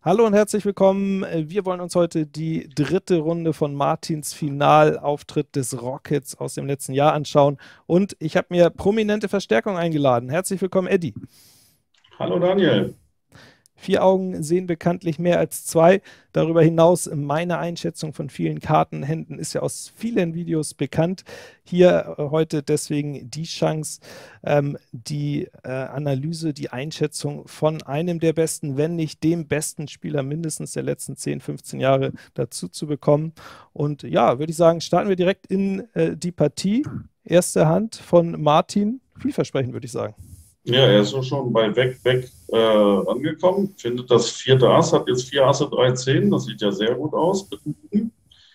Hallo und herzlich willkommen. Wir wollen uns heute die dritte Runde von Martins Finalauftritt des Rockets aus dem letzten Jahr anschauen. Und ich habe mir prominente Verstärkung eingeladen. Herzlich willkommen, Eddie. Hallo Daniel. Vier Augen sehen bekanntlich mehr als zwei. Darüber hinaus, meine Einschätzung von vielen Kartenhänden ist ja aus vielen Videos bekannt. Hier heute deswegen die Chance, die Analyse, die Einschätzung von einem der besten, wenn nicht dem besten Spieler mindestens der letzten 10, 15 Jahre dazu zu bekommen. Und ja, würde ich sagen, starten wir direkt in die Partie. Erste Hand von Martin. Vielversprechend, würde ich sagen. Ja, er ist so schon bei weg angekommen. Findet das vierte Ass, hat jetzt vier Asse, drei Zehen. Das sieht ja sehr gut aus mit dem Buben.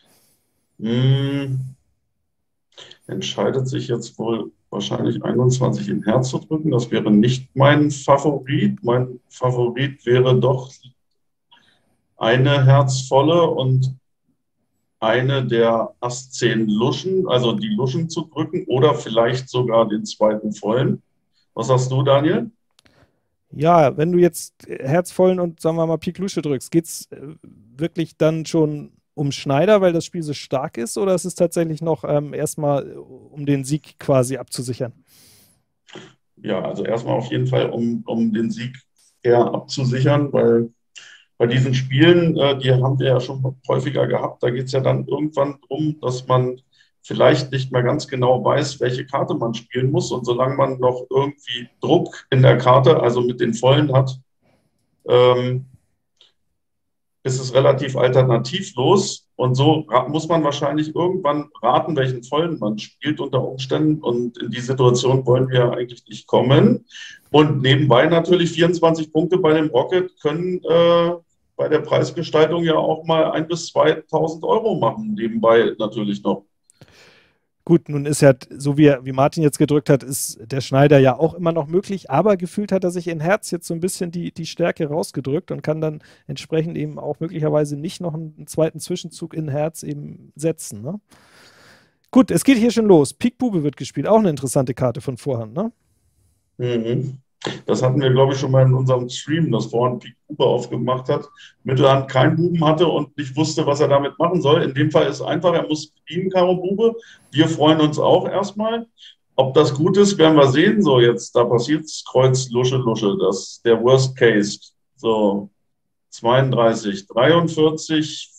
Entscheidet sich jetzt wohl wahrscheinlich 21 in Herz zu drücken. Das wäre nicht mein Favorit. Mein Favorit wäre doch eine herzvolle und eine der Ass 10 Luschen, also die Luschen zu drücken oder vielleicht sogar den zweiten vollen. Was sagst du, Daniel? Ja, wenn du jetzt Herzvollen und sagen wir mal Pik Lusche drückst, geht es wirklich dann schon um Schneider, weil das Spiel so stark ist, oder ist es tatsächlich noch erstmal um den Sieg quasi abzusichern? Ja, also erstmal auf jeden Fall, um den Sieg eher abzusichern, weil bei diesen Spielen, die haben wir ja schon häufiger gehabt, da geht es ja dann irgendwann darum, dass man vielleicht nicht mehr ganz genau weiß, welche Karte man spielen muss. Und solange man noch irgendwie Druck in der Karte, also mit den Vollen hat, ähm, ist es relativ alternativlos. Und so muss man wahrscheinlich irgendwann raten, welchen Vollen man spielt unter Umständen. Und in die Situation wollen wir eigentlich nicht kommen. Und nebenbei natürlich 24 Punkte bei dem Rocket können bei der Preisgestaltung ja auch mal 1.000 bis 2.000 Euro machen. Nebenbei natürlich noch. Gut, nun ist ja, so wie Martin jetzt gedrückt hat, ist der Schneider ja auch immer noch möglich, aber gefühlt hat er sich in Herz jetzt so ein bisschen die Stärke rausgedrückt und kann dann entsprechend eben auch möglicherweise nicht noch einen zweiten Zwischenzug in Herz eben setzen. Ne? Gut, es geht hier schon los. Pik Bube wird gespielt, auch eine interessante Karte von Vorhand, ne? Mhm. Das hatten wir, glaube ich, schon mal in unserem Stream, dass vorhin Pik Bube aufgemacht hat, Mittelhand keinen Buben hatte und nicht wusste, was er damit machen soll. In dem Fall ist es einfach, er muss bedienen, Karo Bube. Wir freuen uns auch erstmal. Ob das gut ist, werden wir sehen. So, jetzt, da passiert Kreuz, Lusche, Lusche. Das ist der Worst Case. So, 32, 43,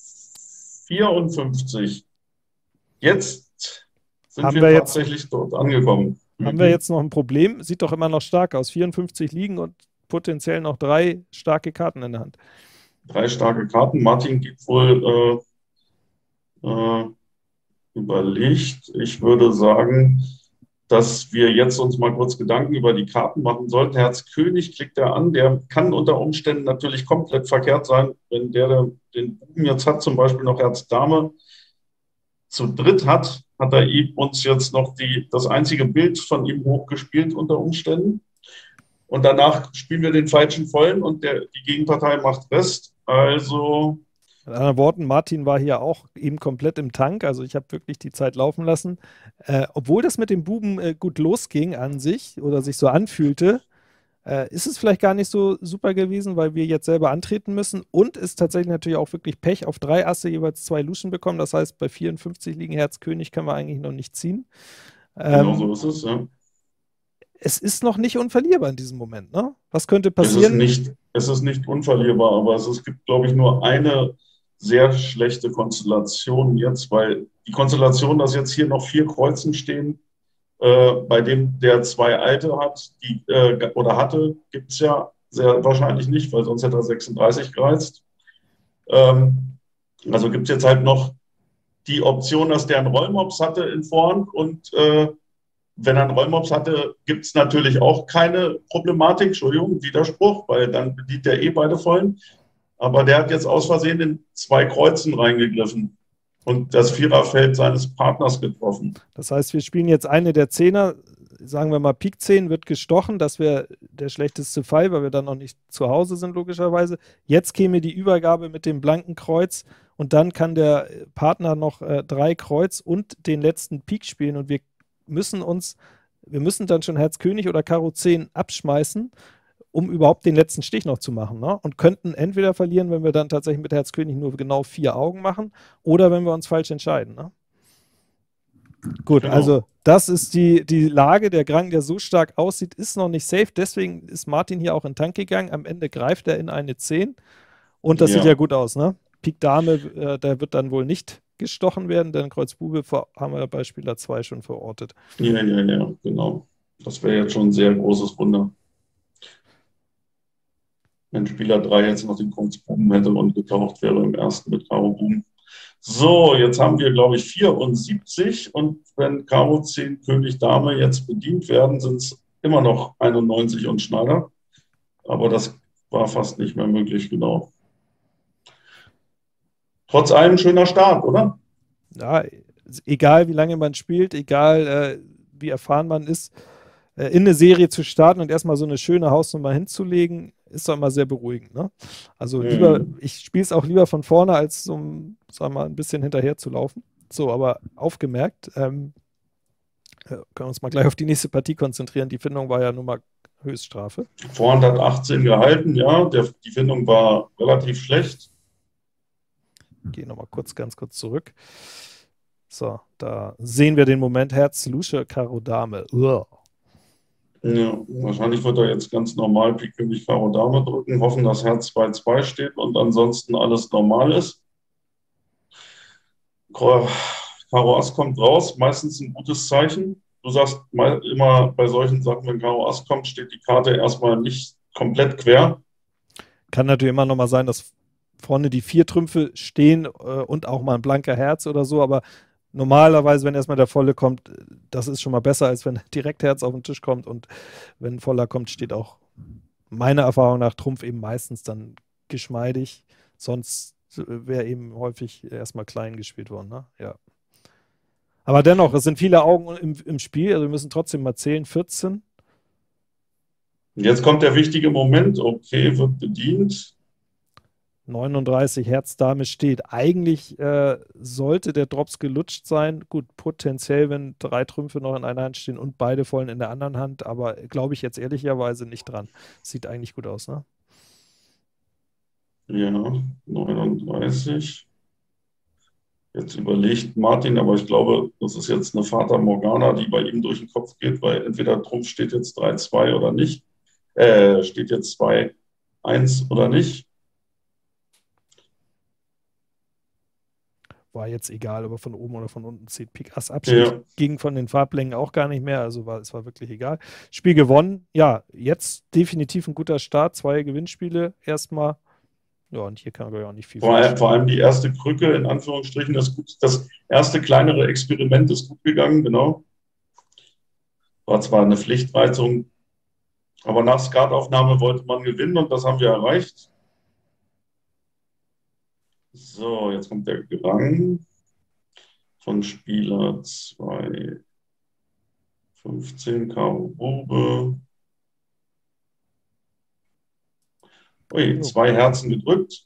54. Jetzt sind Haben wir wir jetzt tatsächlich dort angekommen. Haben wir Mhm. jetzt noch ein Problem? Sieht doch immer noch stark aus. 54 liegen und potenziell noch drei starke Karten in der Hand. Drei starke Karten. Martin geht wohl überlegt. Ich würde sagen, dass wir jetzt uns mal kurz Gedanken über die Karten machen sollten. Herz König klickt er an. Der kann unter Umständen natürlich komplett verkehrt sein, wenn der den Buben jetzt hat, zum Beispiel noch Herz Dame zu dritt hat er uns jetzt noch das einzige Bild von ihm hochgespielt unter Umständen. Und danach spielen wir den falschen Vollen und die Gegenpartei macht Rest. Also, Mit anderen Worten, Martin war hier auch eben komplett im Tank. Also ich habe wirklich die Zeit laufen lassen. Obwohl das mit dem Buben gut losging an sich oder sich so anfühlte, ist es vielleicht gar nicht so super gewesen, weil wir jetzt selber antreten müssen und ist tatsächlich natürlich auch wirklich Pech auf drei Asse jeweils zwei Luschen bekommen. Das heißt, bei 54 liegen Herz König können wir eigentlich noch nicht ziehen. genau so Ähm, ist es. Ja. Es ist noch nicht unverlierbar in diesem Moment, ne? Was könnte passieren? Es ist nicht unverlierbar, aber es gibt, glaube ich, nur eine sehr schlechte Konstellation jetzt, weil die Konstellation, dass jetzt hier noch vier Kreuzen stehen, bei dem der zwei alte hat, oder hatte, gibt es ja sehr wahrscheinlich nicht, weil sonst hätte er 36 gereizt. Ähm, also gibt es jetzt halt noch die Option, dass der einen Rollmops hatte in Vorhand und wenn er einen Rollmops hatte, gibt es natürlich auch keine Problematik, Entschuldigung, Widerspruch, weil dann bedient er eh beide Vollen. Aber der hat jetzt aus Versehen in zwei Kreuzen reingegriffen und das Viererfeld seines Partners getroffen. Das heißt, wir spielen jetzt eine der Zehner, sagen wir mal Pik 10 wird gestochen, das wäre der schlechteste Fall, weil wir dann noch nicht zu Hause sind, logischerweise. Jetzt käme die Übergabe mit dem blanken Kreuz und dann kann der Partner noch drei Kreuz und den letzten Pik spielen und müssen uns, wir müssen dann schon Herz König oder Karo 10 abschmeißen um überhaupt den letzten Stich noch zu machen. Ne? Und könnten entweder verlieren, wenn wir dann tatsächlich mit Herz König nur genau 4 Augen machen, oder wenn wir uns falsch entscheiden. Ne? Gut, also Genau. das ist die Lage. Der Grang, der so stark aussieht, ist noch nicht safe. Deswegen ist Martin hier auch in Tank gegangen. Am Ende greift er in eine 10. Und das sieht ja Ja, gut aus, ne? Pik Dame, der wird dann wohl nicht gestochen werden, denn Kreuz Bube haben wir bei Spieler 2 schon verortet. ja, genau. Das wäre jetzt schon ein sehr großes Wunder, wenn Spieler 3 jetzt noch den Kreuz Buben hätte und getaucht wäre im ersten mit Karo Buben. So, jetzt haben wir, glaube ich, 74 und wenn Karo 10 König Dame jetzt bedient werden, sind es immer noch 91 und Schneider. Aber das war fast nicht mehr möglich, genau. Trotz allem schöner Start, oder? Ja, egal wie lange man spielt, egal wie erfahren man ist, in eine Serie zu starten und erstmal so eine schöne Hausnummer hinzulegen, ist doch immer sehr beruhigend. Ne? Also lieber, Hm. ich spiele es auch lieber von vorne, als so, sagen wir mal, ein bisschen hinterher zu laufen. So, aber aufgemerkt, können wir uns mal gleich auf die nächste Partie konzentrieren. Die Findung war ja nun mal Höchststrafe. Vorhand hat 18 gehalten, ja. Die Findung war relativ schlecht. Gehe nochmal ganz kurz zurück. So, da sehen wir den Moment. Herz, Lusche, Karo, Dame. Uah. Ja, wahrscheinlich wird er jetzt ganz normal Pik König Karo Dame drücken, hoffen, dass Herz 2-2 steht und ansonsten alles normal ist. Karo Ass kommt raus, meistens ein gutes Zeichen. Du sagst mal immer bei solchen Sachen, wenn Karo Ass kommt, steht die Karte erstmal nicht komplett quer. Kann natürlich immer noch mal sein, dass vorne die 4 Trümpfe stehen und auch mal ein blanker Herz oder so, aber normalerweise, wenn erstmal der Volle kommt, das ist schon mal besser, als wenn direkt Herz auf den Tisch kommt und wenn ein Voller kommt, steht auch meiner Erfahrung nach Trumpf eben meistens dann geschmeidig, sonst wäre eben häufig erstmal klein gespielt worden, ne? Ja. Aber dennoch, es sind viele Augen im Spiel, also wir müssen trotzdem mal zählen, 14. Und jetzt kommt der wichtige Moment, okay, wird bedient. 39 Herz Dame steht. Eigentlich sollte der Drops gelutscht sein. Gut, potenziell, wenn 3 Trümpfe noch in einer Hand stehen und beide vollen in der anderen Hand, aber glaube ich jetzt ehrlicherweise nicht dran. Sieht eigentlich gut aus, ne? Ja, 39. Jetzt überlegt Martin, aber ich glaube, das ist jetzt eine Fata Morgana, die bei ihm durch den Kopf geht, weil entweder Trumpf steht jetzt 3-2 oder nicht. Steht jetzt 2-1 oder nicht. War jetzt egal, ob er von oben oder von unten zieht. Pik Ass Abstich Ja, ging von den Farblängen auch gar nicht mehr, also es war wirklich egal. Spiel gewonnen. Ja, jetzt definitiv ein guter Start. 2 Gewinnspiele erstmal. Ja, und hier kann man ja auch nicht viel falsch vor machen. allem die erste Krücke, in Anführungsstrichen, das erste kleinere Experiment ist gut gegangen, genau. War zwar eine Pflichtreizung, aber nach Skataufnahme wollte man gewinnen und das haben wir erreicht. So, jetzt kommt der Gerang von Spieler 2,15 Karo Bube. Ui, Jo. 2 Herzen gedrückt.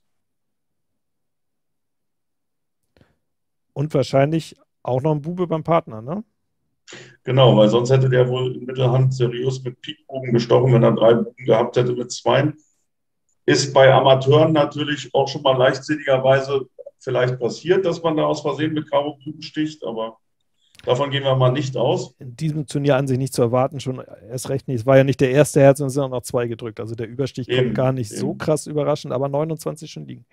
Und wahrscheinlich auch noch ein Bube beim Partner, ne? Genau, weil sonst hätte der wohl in Mittelhand seriös mit Pikbogen gestochen, wenn er 3 Buben gehabt hätte mit 2. Ist bei Amateuren natürlich auch schon mal leichtsinnigerweise vielleicht passiert, dass man da aus Versehen mit Karo Buben sticht, aber davon gehen wir mal nicht aus. In diesem Turnier an sich nicht zu erwarten, schon erst recht nicht. Es war ja nicht der erste Herz, sondern es sind auch noch 2 gedrückt. Also der Überstich kommt gar Eben, nicht so eben. krass überraschend, aber 29 schon liegen.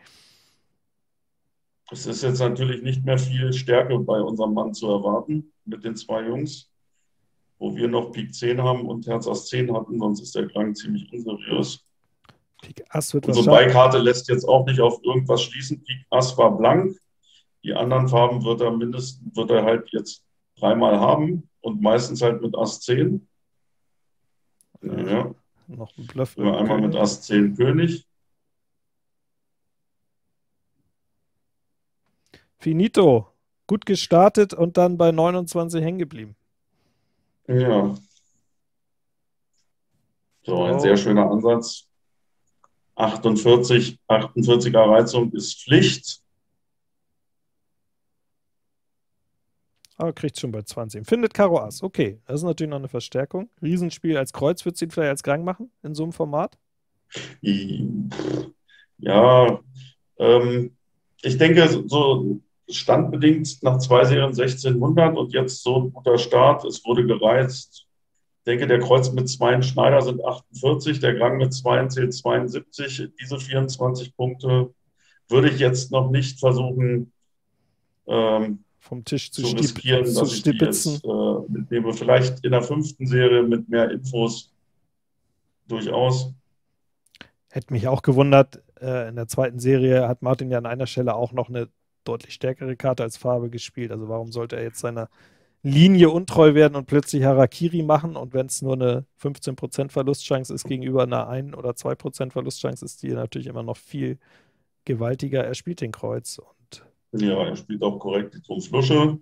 Es ist jetzt natürlich nicht mehr viel Stärke bei unserem Mann zu erwarten mit den 2 Jungs, wo wir noch Pik 10 haben und Herz Ass 10 hatten, sonst ist der Klang ziemlich unseriös. Pik Ass wird Unsere wahrscheinlich. Beikarte lässt jetzt auch nicht auf irgendwas schließen. Pik Ass war blank. Die anderen Farben wird er halt jetzt 3-mal haben und meistens halt mit Ass 10. Ja, Noch ein Bluff mit immer dem einmal mit König. Ass 10 König. Finito. Gut gestartet und dann bei 29 hängen geblieben. Ja, so ein sehr So. schöner Ansatz. 48er Reizung ist Pflicht. Aber kriegt schon bei 20. Findet Karo Ass. Okay, das ist natürlich noch eine Verstärkung. Riesenspiel als Kreuz. Würdest du ihn vielleicht als Gang machen in so einem Format? I- Ja, ähm, ich denke, so standbedingt nach 2 Serien 1600 und jetzt so ein guter Start. Es wurde gereizt. Ich denke, der Kreuz mit 2 Schneider sind 48, der Grang mit 2 zählt 72. Diese 24 Punkte würde ich jetzt noch nicht versuchen ähm, Vom Tisch zu riskieren, zu dass ich die stibitzen. jetzt mitnehme. Vielleicht in der 5. Serie mit mehr Infos durchaus. Hätte mich auch gewundert, in der zweiten Serie hat Martin ja an einer Stelle auch noch eine deutlich stärkere Karte als Farbe gespielt. Also warum sollte er jetzt seiner Linie untreu werden und plötzlich Harakiri machen? Und wenn es nur eine 15% Verlustchance ist gegenüber einer 1 oder 2% Verlustchance, ist die natürlich immer noch viel gewaltiger. Er spielt den Kreuz und Ja, er spielt auch korrekt die Trumpf Lusche.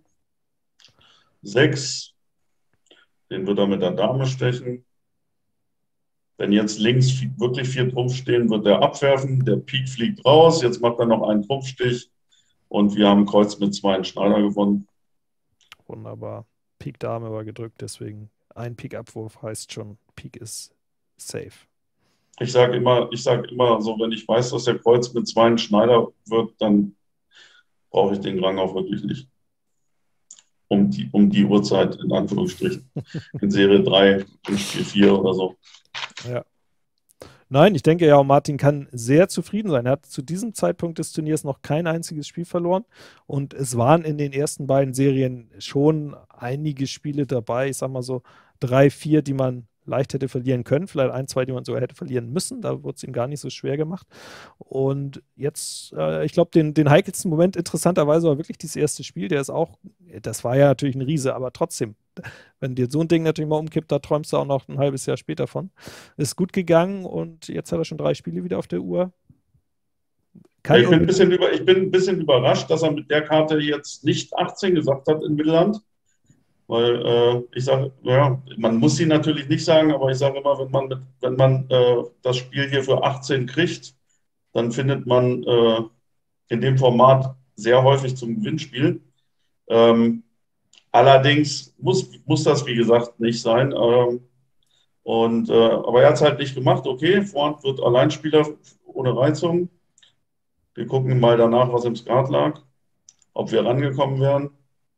6, den wird er mit der Dame stechen. Wenn jetzt links wirklich 4 Trumpf stehen, wird er abwerfen. Der Pik fliegt raus. Jetzt macht er noch einen Trumpfstich. Und wir haben Kreuz mit 2 Schneider gewonnen. wunderbar. Pik Dame war gedrückt, deswegen ein Pik-Abwurf heißt schon, Pik ist safe. Ich sag immer so, wenn ich weiß, dass der Kreuz mit 2 Schneider wird, dann brauche ich den Rang auch wirklich nicht. Um die Uhrzeit, in Anführungsstrichen. In Serie 3, in Spiel 4 oder so. Ja. Nein, ich denke ja, auch Martin kann sehr zufrieden sein. Er hat zu diesem Zeitpunkt des Turniers noch kein einziges Spiel verloren. Und es waren in den ersten beiden Serien schon einige Spiele dabei. Ich sag mal so 3, 4, die man leicht hätte verlieren können. Vielleicht 1, 2, die man sogar hätte verlieren müssen. Da wurde es ihm gar nicht so schwer gemacht. Und jetzt, ich glaube, den heikelsten Moment interessanterweise war wirklich dieses erste Spiel. Der ist auch, das war ja natürlich ein Riese, aber trotzdem, wenn dir so ein Ding natürlich mal umkippt, da träumst du auch noch ein halbes Jahr später von. Ist gut gegangen und jetzt hat er schon 3 Spiele wieder auf der Uhr. Ja, Kann und ich bin ein bisschen überrascht, dass er mit der Karte jetzt nicht 18 gesagt hat in Mittelland. Weil ich sage, ja, man muss sie natürlich nicht sagen, aber ich sage immer, wenn man das Spiel hier für 18 kriegt, dann findet man in dem Format sehr häufig zum Gewinnspiel. Ähm, allerdings muss das, wie gesagt, nicht sein. Aber er hat es halt nicht gemacht. Okay, Vorhand wird Alleinspieler ohne Reizung. Wir gucken mal danach, was im Skat lag, ob wir rangekommen wären.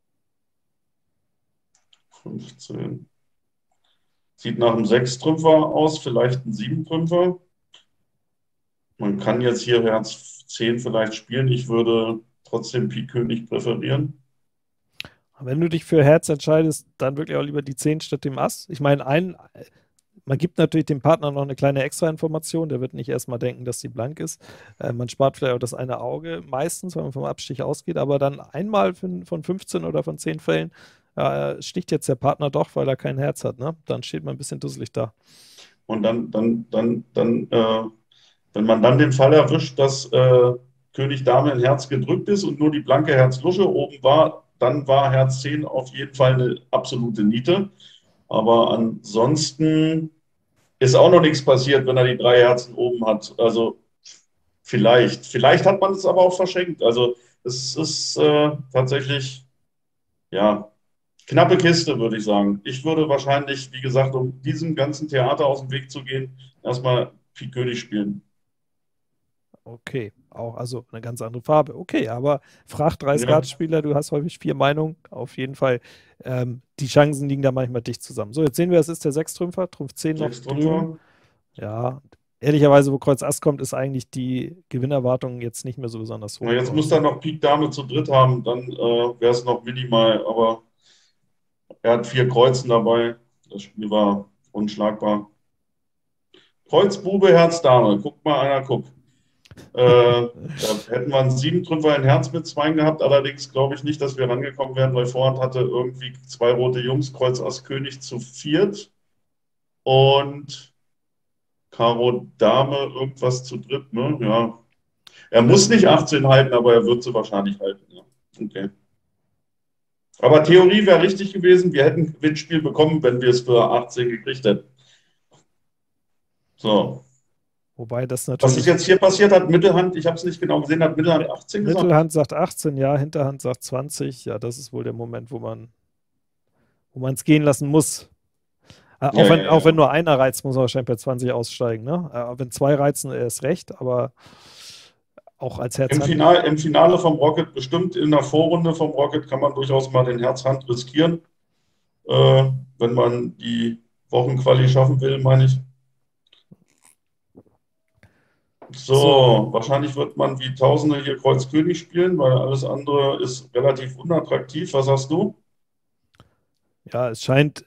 15. Sieht nach einem Sechstrümpfer aus, vielleicht ein Siebentrümpfer. Man kann jetzt hier Herz 10 vielleicht spielen. Ich würde trotzdem Pik König präferieren. wenn du dich für Herz entscheidest, dann wirklich auch lieber die 10 statt dem Ass. Ich meine, man gibt natürlich dem Partner noch eine kleine Extra-Information. Der wird nicht erstmal denken, dass sie blank ist. Man spart vielleicht auch das eine Auge meistens, wenn man vom Abstich ausgeht. Aber dann einmal von 15 oder von 10 Fällen sticht jetzt der Partner doch, weil er kein Herz hat. Ne? Dann steht man ein bisschen dusselig da. Und wenn man dann den Fall erwischt, dass König Dame in Herz gedrückt ist und nur die blanke Herz-Lusche oben war, dann war Herz 10 auf jeden Fall eine absolute Niete. Aber ansonsten ist auch noch nichts passiert, wenn er die 3 Herzen oben hat. Also vielleicht. Vielleicht hat man es aber auch verschenkt. Also es ist tatsächlich, ja, knappe Kiste, würde ich sagen. Ich würde wahrscheinlich, wie gesagt, um diesem ganzen Theater aus dem Weg zu gehen, erstmal Pik König spielen. Okay, auch also eine ganz andere Farbe. Okay, aber frag 3 Ja, Skatspieler, du hast häufig 4 Meinungen. Auf jeden Fall, die Chancen liegen da manchmal dicht zusammen. So, jetzt sehen wir, es ist der Sechstrümpfer, Trumpf 10 noch sechs drüben. drunter. Ja, ehrlicherweise, wo Kreuz Ass kommt, ist eigentlich die Gewinnerwartung jetzt nicht mehr so besonders Na, hoch. jetzt muss er noch Pik Dame zu dritt haben, dann wäre es noch minimal. Aber er hat 4 Kreuzen dabei. Das Spiel war unschlagbar. Kreuz, Bube, Herz, Dame. Guckt mal einer, guckt. Da hätten wir einen Siebentrümpfer in Herz mit Zweien gehabt. Allerdings glaube ich nicht, dass wir rangekommen wären, weil Vorhand hatte irgendwie 2 rote Jungs, Kreuz, Ass, König zu viert und Karo, Dame, irgendwas zu dritt. Ne? Ja. Er muss nicht 18 halten, aber er wird sie wahrscheinlich halten. Ja. Okay. Aber Theorie wäre richtig gewesen. Wir hätten ein Gewinnspiel bekommen, wenn wir es für 18 gekriegt hätten. So. Wobei das Was ist natürlich, jetzt hier passiert? Hat Mittelhand, ich habe es nicht genau gesehen, hat Mittelhand 18 gesagt? Mittelhand sagt 18, ja, Hinterhand sagt 20. Ja, das ist wohl der Moment, wo man es gehen lassen muss. Ja, ja, Auch wenn ja. nur einer reizt, muss er wahrscheinlich bei 20 aussteigen, ne? Wenn zwei reizen, erst recht, aber auch als Herz-Hand. Im Finale vom Rocket, bestimmt in der Vorrunde vom Rocket, kann man durchaus mal den Herz-Hand riskieren, wenn man die Wochenquali schaffen will, meine ich. So, So, wahrscheinlich wird man wie Tausende hier Kreuz König spielen, weil alles andere ist relativ unattraktiv. Was sagst du? ja, es scheint,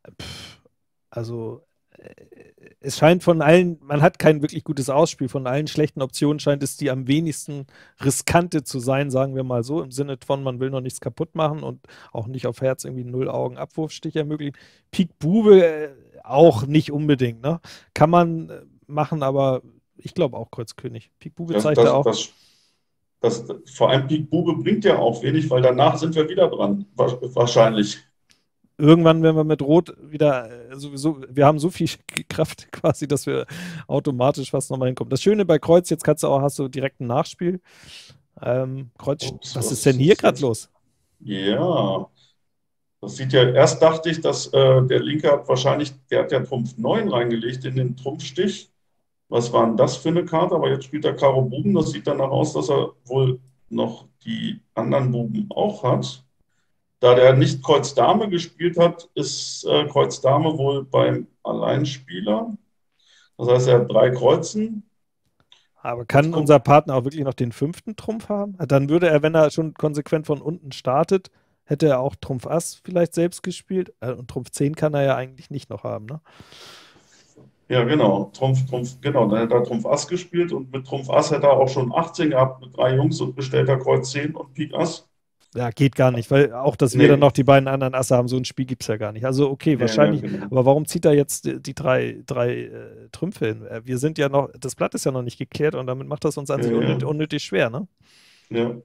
also es scheint von allen, man hat kein wirklich gutes Ausspiel. Von allen schlechten Optionen scheint es die am wenigsten riskante zu sein, sagen wir mal so, im Sinne von, man will noch nichts kaputt machen und auch nicht auf Herz irgendwie einen Null-Augen-Abwurfstich ermöglichen. Pik Bube auch nicht unbedingt, ne? Kann man machen, aber ich glaube auch Kreuz König. Pik Bube Das, zeigt er das, auch. das, vor allem Pik Bube bringt ja auch wenig, weil danach sind wir wieder dran. Wahrscheinlich. Irgendwann, wenn wir mit Rot wieder sowieso, wir haben so viel Kraft quasi, dass wir automatisch fast nochmal hinkommen. Das Schöne bei Kreuz, jetzt kannst du auch, hast du direkt ein Nachspiel. Kreuz, Ups, was ist was denn hier ist gerade jetzt? los? Ja, das sieht ja, erst dachte ich, dass der Linke hat wahrscheinlich, der hat ja Trumpf 9 reingelegt in den Trumpfstich. Was war denn das für eine Karte? Aber jetzt spielt er Karo Buben. Das sieht danach aus, dass er wohl noch die anderen Buben auch hat. Da der nicht Kreuz Dame gespielt hat, ist Kreuz Dame wohl beim Alleinspieler. Das heißt, er hat 3 Kreuzen. Aber Jetzt kann guck. unser Partner auch wirklich noch den fünften Trumpf haben? Dann würde er, wenn er schon konsequent von unten startet, hätte er auch Trumpf Ass vielleicht selbst gespielt. Und Trumpf 10 kann er ja eigentlich nicht noch haben, ne? Ja, genau. Genau. Dann hätte er Trumpf Ass gespielt und mit Trumpf Ass hätte er auch schon 18 gehabt mit 3 Jungs und bestellt er Kreuz 10 und Pik Ass. Ja, geht gar nicht, weil auch, dass wir dann Nee. noch die beiden anderen Asse haben, so ein Spiel gibt es ja gar nicht. Also okay, Ja, ja, wahrscheinlich, genau. aber warum zieht er jetzt die drei Trümpfe hin? Wir sind ja noch, das Blatt ist ja noch nicht geklärt und damit macht das uns an Ja, sich ja, unnötig schwer, ne? ja.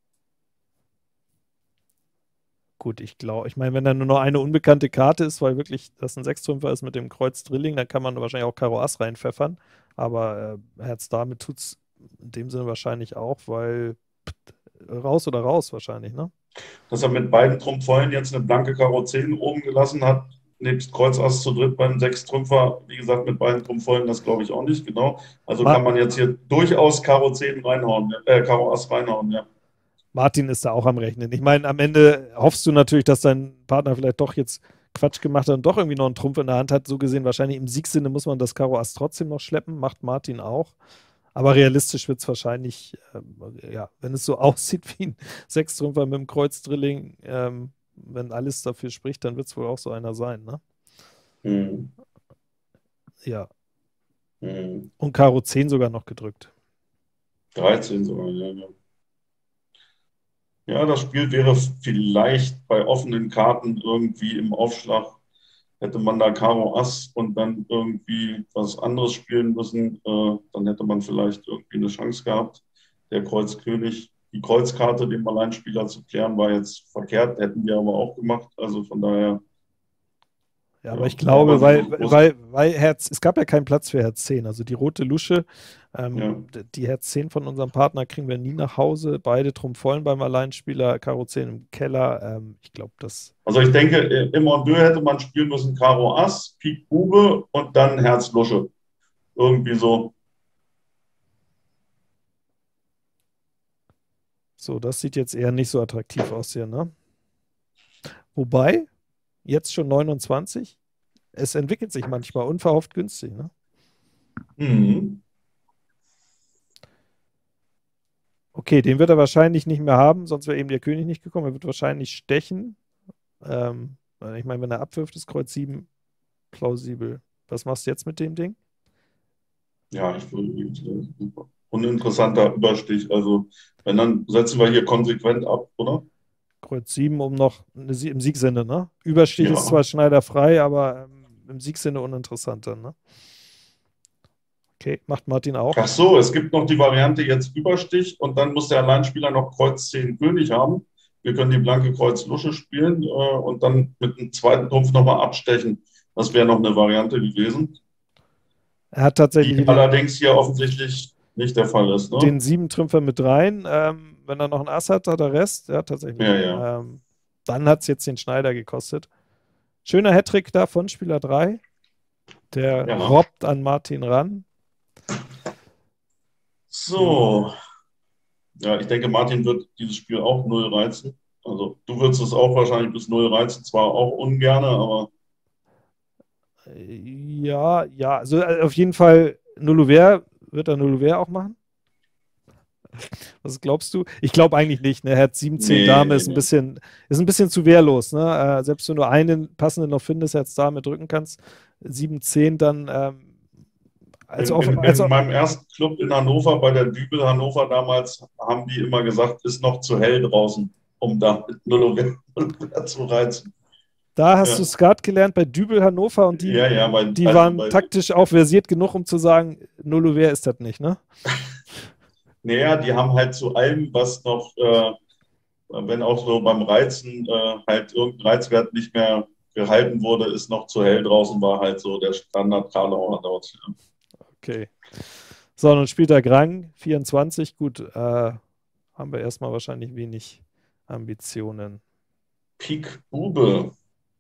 Gut, ich meine, wenn da nur noch eine unbekannte Karte ist, weil wirklich das ein Sechstrümpfer ist mit dem Kreuz Drilling, dann kann man wahrscheinlich auch Karo Ass reinpfeffern. Aber Herz Dame tut es in dem Sinne wahrscheinlich auch, weil raus oder raus wahrscheinlich, ne? Dass er mit beiden Trumpfvollen jetzt eine blanke Karo 10 oben gelassen hat, nebst Kreuz Ass zu dritt beim Sechstrümpfer, wie gesagt, mit beiden Trumpfvollen, das glaube ich auch nicht, genau. Also Ma kann man jetzt hier durchaus Karo 10 reinhauen, Karo Ass reinhauen, ja. Martin ist da auch am Rechnen. Ich meine, am Ende hoffst du natürlich, dass dein Partner vielleicht doch jetzt Quatsch gemacht hat und doch irgendwie noch einen Trumpf in der Hand hat. So gesehen, wahrscheinlich im Siegsinne muss man das Karo Ass trotzdem noch schleppen, macht Martin auch. Aber realistisch wird es wahrscheinlich, ja, wenn es so aussieht wie ein Sechstrümpfer mit dem Kreuz-Drilling, wenn alles dafür spricht, dann wird es wohl auch so einer sein, ne? Hm. Ja. Hm. Und Karo 10 sogar noch gedrückt. 13 sogar, ja, ja. Ja, das Spiel wäre vielleicht bei offenen Karten irgendwie im Aufschlag, hätte man da Karo Ass und dann irgendwie was anderes spielen müssen, dann hätte man vielleicht irgendwie eine Chance gehabt. Der Kreuz König, die Kreuzkarte dem Alleinspieler zu klären, war jetzt verkehrt, hätten wir aber auch gemacht. Also von daher, Ja, aber ja, ich braucht glaube, man sich nicht groß. weil Herz, es gab ja keinen Platz für Herz 10. Also die rote Lusche, Ja. die Herz 10 von unserem Partner kriegen wir nie nach Hause. Beide Trumpf vollen beim Alleinspieler, Karo 10 im Keller. Ich glaube, das. Also ich denke, im En deux hätte man spielen müssen Karo Ass, Pik Bube und dann Herz Lusche. Irgendwie so. So, das sieht jetzt eher nicht so attraktiv aus hier, ne? Wobei, jetzt schon 29. Es entwickelt sich manchmal unverhofft günstig, ne? Mhm. Okay, den wird er wahrscheinlich nicht mehr haben, sonst wäre eben der König nicht gekommen. Er wird wahrscheinlich stechen. Ich meine, wenn er abwirft, ist Kreuz 7 plausibel. Was machst du jetzt mit dem Ding? Ja, ich würde uninteressanter Überstich. Also, wenn dann setzen wir hier konsequent ab, oder? Kreuz 7, um noch im Siegsinne, ne? Überstich ist zwar Ja. schneiderfrei, aber im Siegsinne uninteressanter, ne? Okay, macht Martin auch. Ach so, es gibt noch die Variante jetzt Überstich und dann muss der Alleinspieler noch Kreuz 10 König haben. Wir können die blanke Kreuz Lusche spielen und dann mit einem zweiten Trumpf nochmal abstechen. Das wäre noch eine Variante gewesen, Er hat tatsächlich die allerdings hier offensichtlich nicht der Fall ist, ne? den 7-Trümpfer mit rein. Wenn er noch ein Ass hat, hat er Rest. Ja, tatsächlich. Ja, ja. Dann hat es jetzt den Schneider gekostet. Schöner Hattrick da von Spieler 3. Der Ja. robbt an Martin ran. So. Ja, ich denke, Martin wird dieses Spiel auch 0 reizen. Also du würdest es auch wahrscheinlich bis 0 reizen, zwar auch ungerne, aber Ja, ja, also auf jeden Fall Nullover, wird er Nullover auch machen? Was glaubst du? Ich glaube eigentlich nicht. Ne? Herz 17 Dame ist ein bisschen zu wehrlos. Ne? Selbst wenn du einen passenden noch findest, Herz Dame drücken kannst, 7-10 dann in meinem ersten Club in Hannover, bei der Dübel Hannover damals, haben die immer gesagt, ist noch zu hell draußen, um da mit 0 zu reizen. Da hast Ja. du Skat gelernt bei Dübel Hannover und die waren taktisch auch versiert genug, um zu sagen, Nullover ist das nicht, ne? Naja, die haben halt zu allem, was noch, wenn auch so beim Reizen halt irgendein Reizwert nicht mehr gehalten wurde, ist noch zu hell draußen, war halt so der Standard Karlauer dort. Ja. Okay. So, dann spielt er Grang, 24. Gut, haben wir erstmal wahrscheinlich wenig Ambitionen. Pik Bube.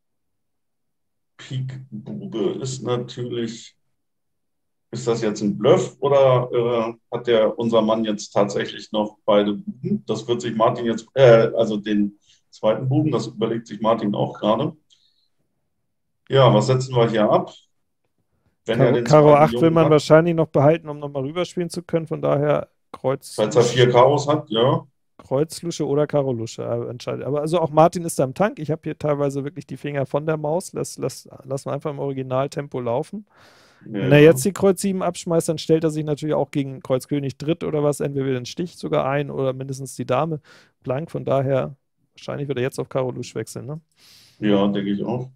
Pik Bube ist natürlich, ist das jetzt ein Bluff oder hat unser Mann jetzt tatsächlich noch beide Buben? Das wird sich Martin jetzt, also den zweiten Buben, das überlegt sich Martin auch gerade. Ja, was setzen wir hier ab? Wenn er den Karo zweiten 8 will Jungen man hat, wahrscheinlich noch behalten, um nochmal rüberspielen zu können. Von daher falls er 4 Karos hat, ja. Kreuzlusche oder Karo Lusche entscheidet. Aber also auch Martin ist da im Tank. Ich habe hier teilweise wirklich die Finger von der Maus. Lass mal einfach im Originaltempo laufen. Ja. Wenn er jetzt die Kreuz 7 abschmeißt, dann stellt er sich natürlich auch gegen Kreuz König Dritt oder was, entweder den Stich sogar ein oder mindestens die Dame blank. Von daher, wahrscheinlich wird er jetzt auf Karo Lusche wechseln, ne? Ja, denke ich auch.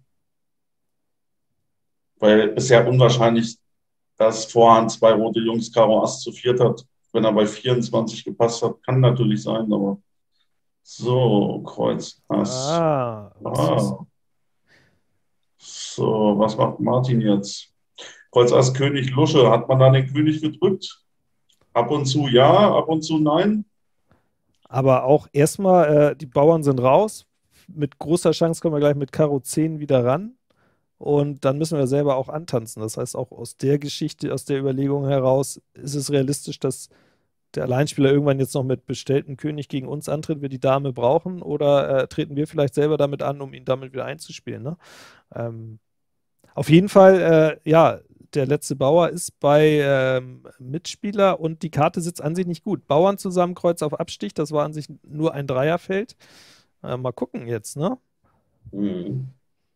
Weil es ja unwahrscheinlich, dass Vorhand 2 rote Jungs Karo Ass zu 4 hat. Wenn er bei 24 gepasst hat, kann natürlich sein, aber so, Kreuz Ass. So, was macht Martin jetzt? Kreuz Ass König Lusche. Hat man da den König gedrückt? Ab und zu ja, ab und zu nein. Aber auch erstmal, die Bauern sind raus. Mit großer Chance kommen wir gleich mit Karo 10 wieder ran. Und dann müssen wir selber auch antanzen. Das heißt, auch aus der Geschichte, aus der Überlegung heraus, ist es realistisch, dass der Alleinspieler irgendwann jetzt noch mit bestellten König gegen uns antritt, wir die Dame brauchen, oder treten wir vielleicht selber damit an, um ihn damit wieder einzuspielen. Ne? Auf jeden Fall, ja, der letzte Bauer ist bei Mitspieler und die Karte sitzt an sich nicht gut. Bauern zusammen, Kreuz auf Abstich, das war an sich nur ein Dreierfeld. Mal gucken jetzt, ne? Mhm.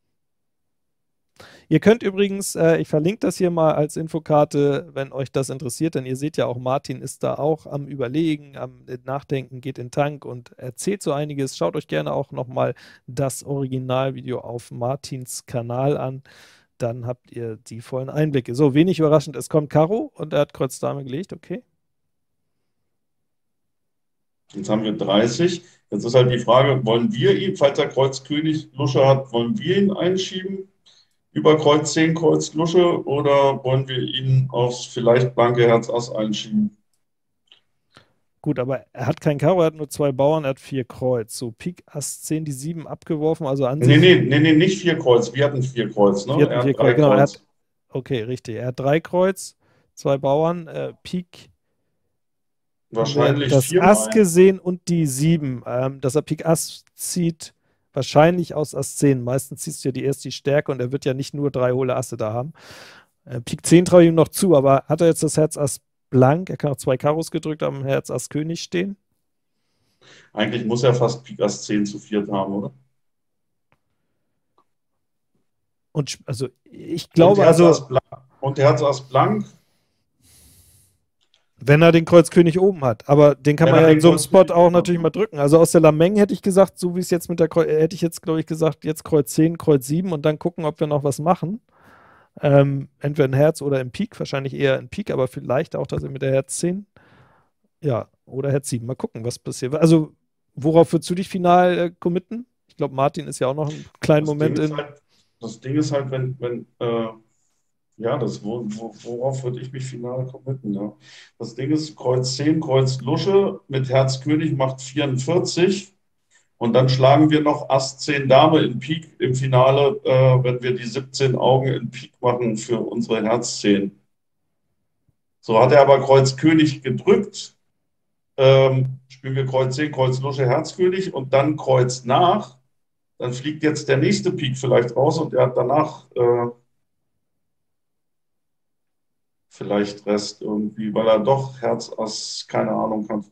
Ihr könnt übrigens, ich verlinke das hier mal als Infokarte, wenn euch das interessiert, denn ihr seht ja auch, Martin ist da auch am Überlegen, am Nachdenken, geht in den Tank und erzählt so einiges. Schaut euch gerne auch nochmal das Originalvideo auf Martins Kanal an, dann habt ihr die vollen Einblicke. So, wenig überraschend, es kommt Karo und er hat Kreuz Dame gelegt, okay. Jetzt haben wir 30. Jetzt ist halt die Frage, wollen wir ihn, falls er Kreuz König Lusche hat, wollen wir ihn einschieben? Über Kreuz 10, Kreuz Lusche oder wollen wir ihn aufs vielleicht blanke Herz Ass einschieben? Gut, aber er hat kein Karo, er hat nur 2 Bauern, er hat 4 Kreuz. So, Pik Ass 10, die 7 abgeworfen, also an sich. Nee, nicht 4 Kreuz. Wir hatten 4 Kreuz, ne? Er hat 3 genau, Kreuz. Okay, richtig. Er hat 3 Kreuz, 2 Bauern, Pik. Wahrscheinlich das Ass gesehen und die 7. Dass er Pik Ass zieht, wahrscheinlich aus Ass 10. Meistens ziehst du ja erst die Stärke und er wird ja nicht nur 3 hohle Asse da haben. Pik 10 traue ich ihm noch zu, aber hat er jetzt das Herz Ass blank? Er kann auch 2 Karos gedrückt am Herz Ass König stehen. Eigentlich muss er fast Pik Ass 10 zu 4 haben, oder? Und also ich glaube, und Herz Ass blank. Wenn er den Kreuz König oben hat. Aber den kann man ja in so einem Spot auch natürlich mal drücken. Also aus der Lameng hätte ich gesagt, so wie es jetzt mit der Kreuz, hätte ich jetzt, glaube ich, gesagt, jetzt Kreuz 10, Kreuz 7 und dann gucken, ob wir noch was machen. Entweder ein Herz oder im Pik, wahrscheinlich eher ein Pik, aber vielleicht auch das mit der Herz 10. Ja, oder Herz 7. Mal gucken, was passiert. Also, worauf würdest du dich final committen? Ich glaube, Martin ist ja auch noch einen kleinen Moment in. Das Ding ist halt, worauf würde ich mich final committen? Ja. Das Ding ist, Kreuz 10, Kreuz Lusche mit Herz König macht 44. Und dann schlagen wir noch Ass 10 Dame in Pik im Finale, wenn wir die 17 Augen in Pik machen für unsere Herz 10. So hat er aber Kreuz König gedrückt. Spielen wir Kreuz 10, Kreuz Lusche, Herz König und dann Kreuz nach. Dann fliegt jetzt der nächste Pik vielleicht raus und er hat danach vielleicht Rest irgendwie, weil er doch Herz Ass, keine Ahnung hat.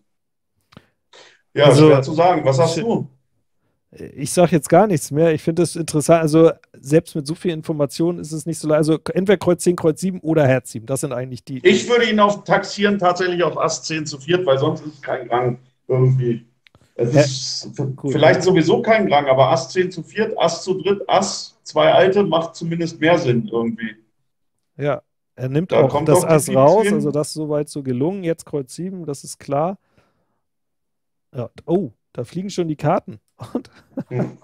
Ja, Also, schwer zu sagen. Was hast du? ich sage jetzt gar nichts mehr. Ich finde es interessant. Also, selbst mit so viel Informationen ist es nicht so leicht. Also, entweder Kreuz 10, Kreuz 7 oder Herz 7. Das sind eigentlich die. Ich würde ihn auf taxieren tatsächlich auf Ass 10 zu viert, weil sonst ist es kein Rang irgendwie. Es ist Gut. vielleicht sowieso kein Rang, aber Ass 10 zu viert, Ass zu dritt, Ass, zwei Alte macht zumindest mehr Sinn irgendwie. Ja, er nimmt Da auch kommt das auch die Ass Pik raus. 10. Also, das ist soweit so gelungen. Jetzt Kreuz 7, das ist klar. Ja. Oh, da fliegen schon die Karten. Und Hm.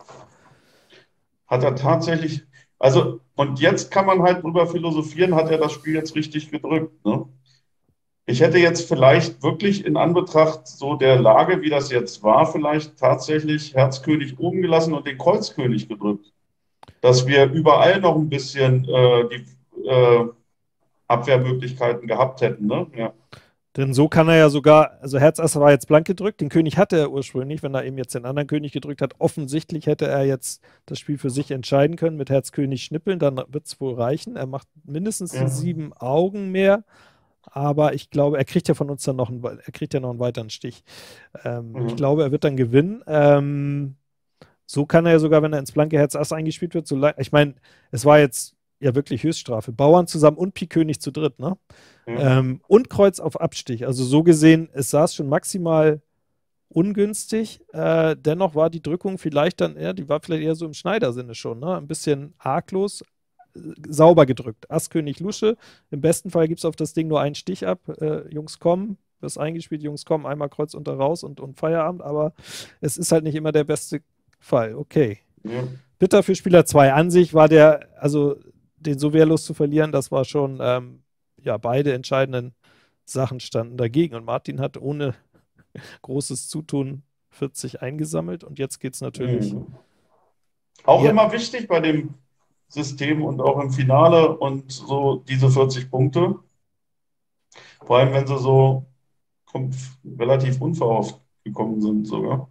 Hat er tatsächlich, also, und jetzt kann man halt drüber philosophieren, hat er das Spiel jetzt richtig gedrückt, ne? Ich hätte jetzt vielleicht wirklich in Anbetracht so der Lage, wie das jetzt war, vielleicht tatsächlich Herzkönig oben gelassen und den Kreuzkönig gedrückt. Dass wir überall noch ein bisschen die Abwehrmöglichkeiten gehabt hätten, ne? Ja. denn so kann er ja sogar, also Herz Ass war jetzt blank gedrückt, den König hatte er ursprünglich, wenn er eben jetzt den anderen König gedrückt hat. Offensichtlich hätte er jetzt das Spiel für sich entscheiden können mit Herz König schnippeln, dann wird es wohl reichen. Er macht mindestens die Ja. 7 Augen mehr, aber ich glaube, er kriegt ja von uns dann noch einen weiteren Stich. Ich glaube, er wird dann gewinnen. So kann er ja sogar, wenn er ins blanke Herz Ass eingespielt wird, ich meine, es war jetzt ja wirklich Höchststrafe. Bauern zusammen und Pik König zu dritt, ne? Ja. Und Kreuz auf Abstich. Also so gesehen, es saß schon maximal ungünstig. Dennoch war die Drückung vielleicht dann, ja, die war vielleicht eher so im Schneidersinne schon, ne? Ein bisschen arglos, sauber gedrückt. Ass König Lusche. Im besten Fall gibt es auf das Ding nur einen Stich ab. Jungs kommen, wirst eingespielt, Jungs kommen, einmal Kreuz unter raus und Feierabend, aber es ist halt nicht immer der beste Fall. Okay. Ja. Bitter für Spieler 2. An sich war also den so wehrlos zu verlieren, das war schon, ja, beide entscheidenden Sachen standen dagegen. Und Martin hat ohne großes Zutun 40 eingesammelt und jetzt geht es natürlich. Auch Ja. immer wichtig bei dem System und auch im Finale und so diese 40 Punkte. Vor allem, wenn sie so relativ unverhofft gekommen sind sogar.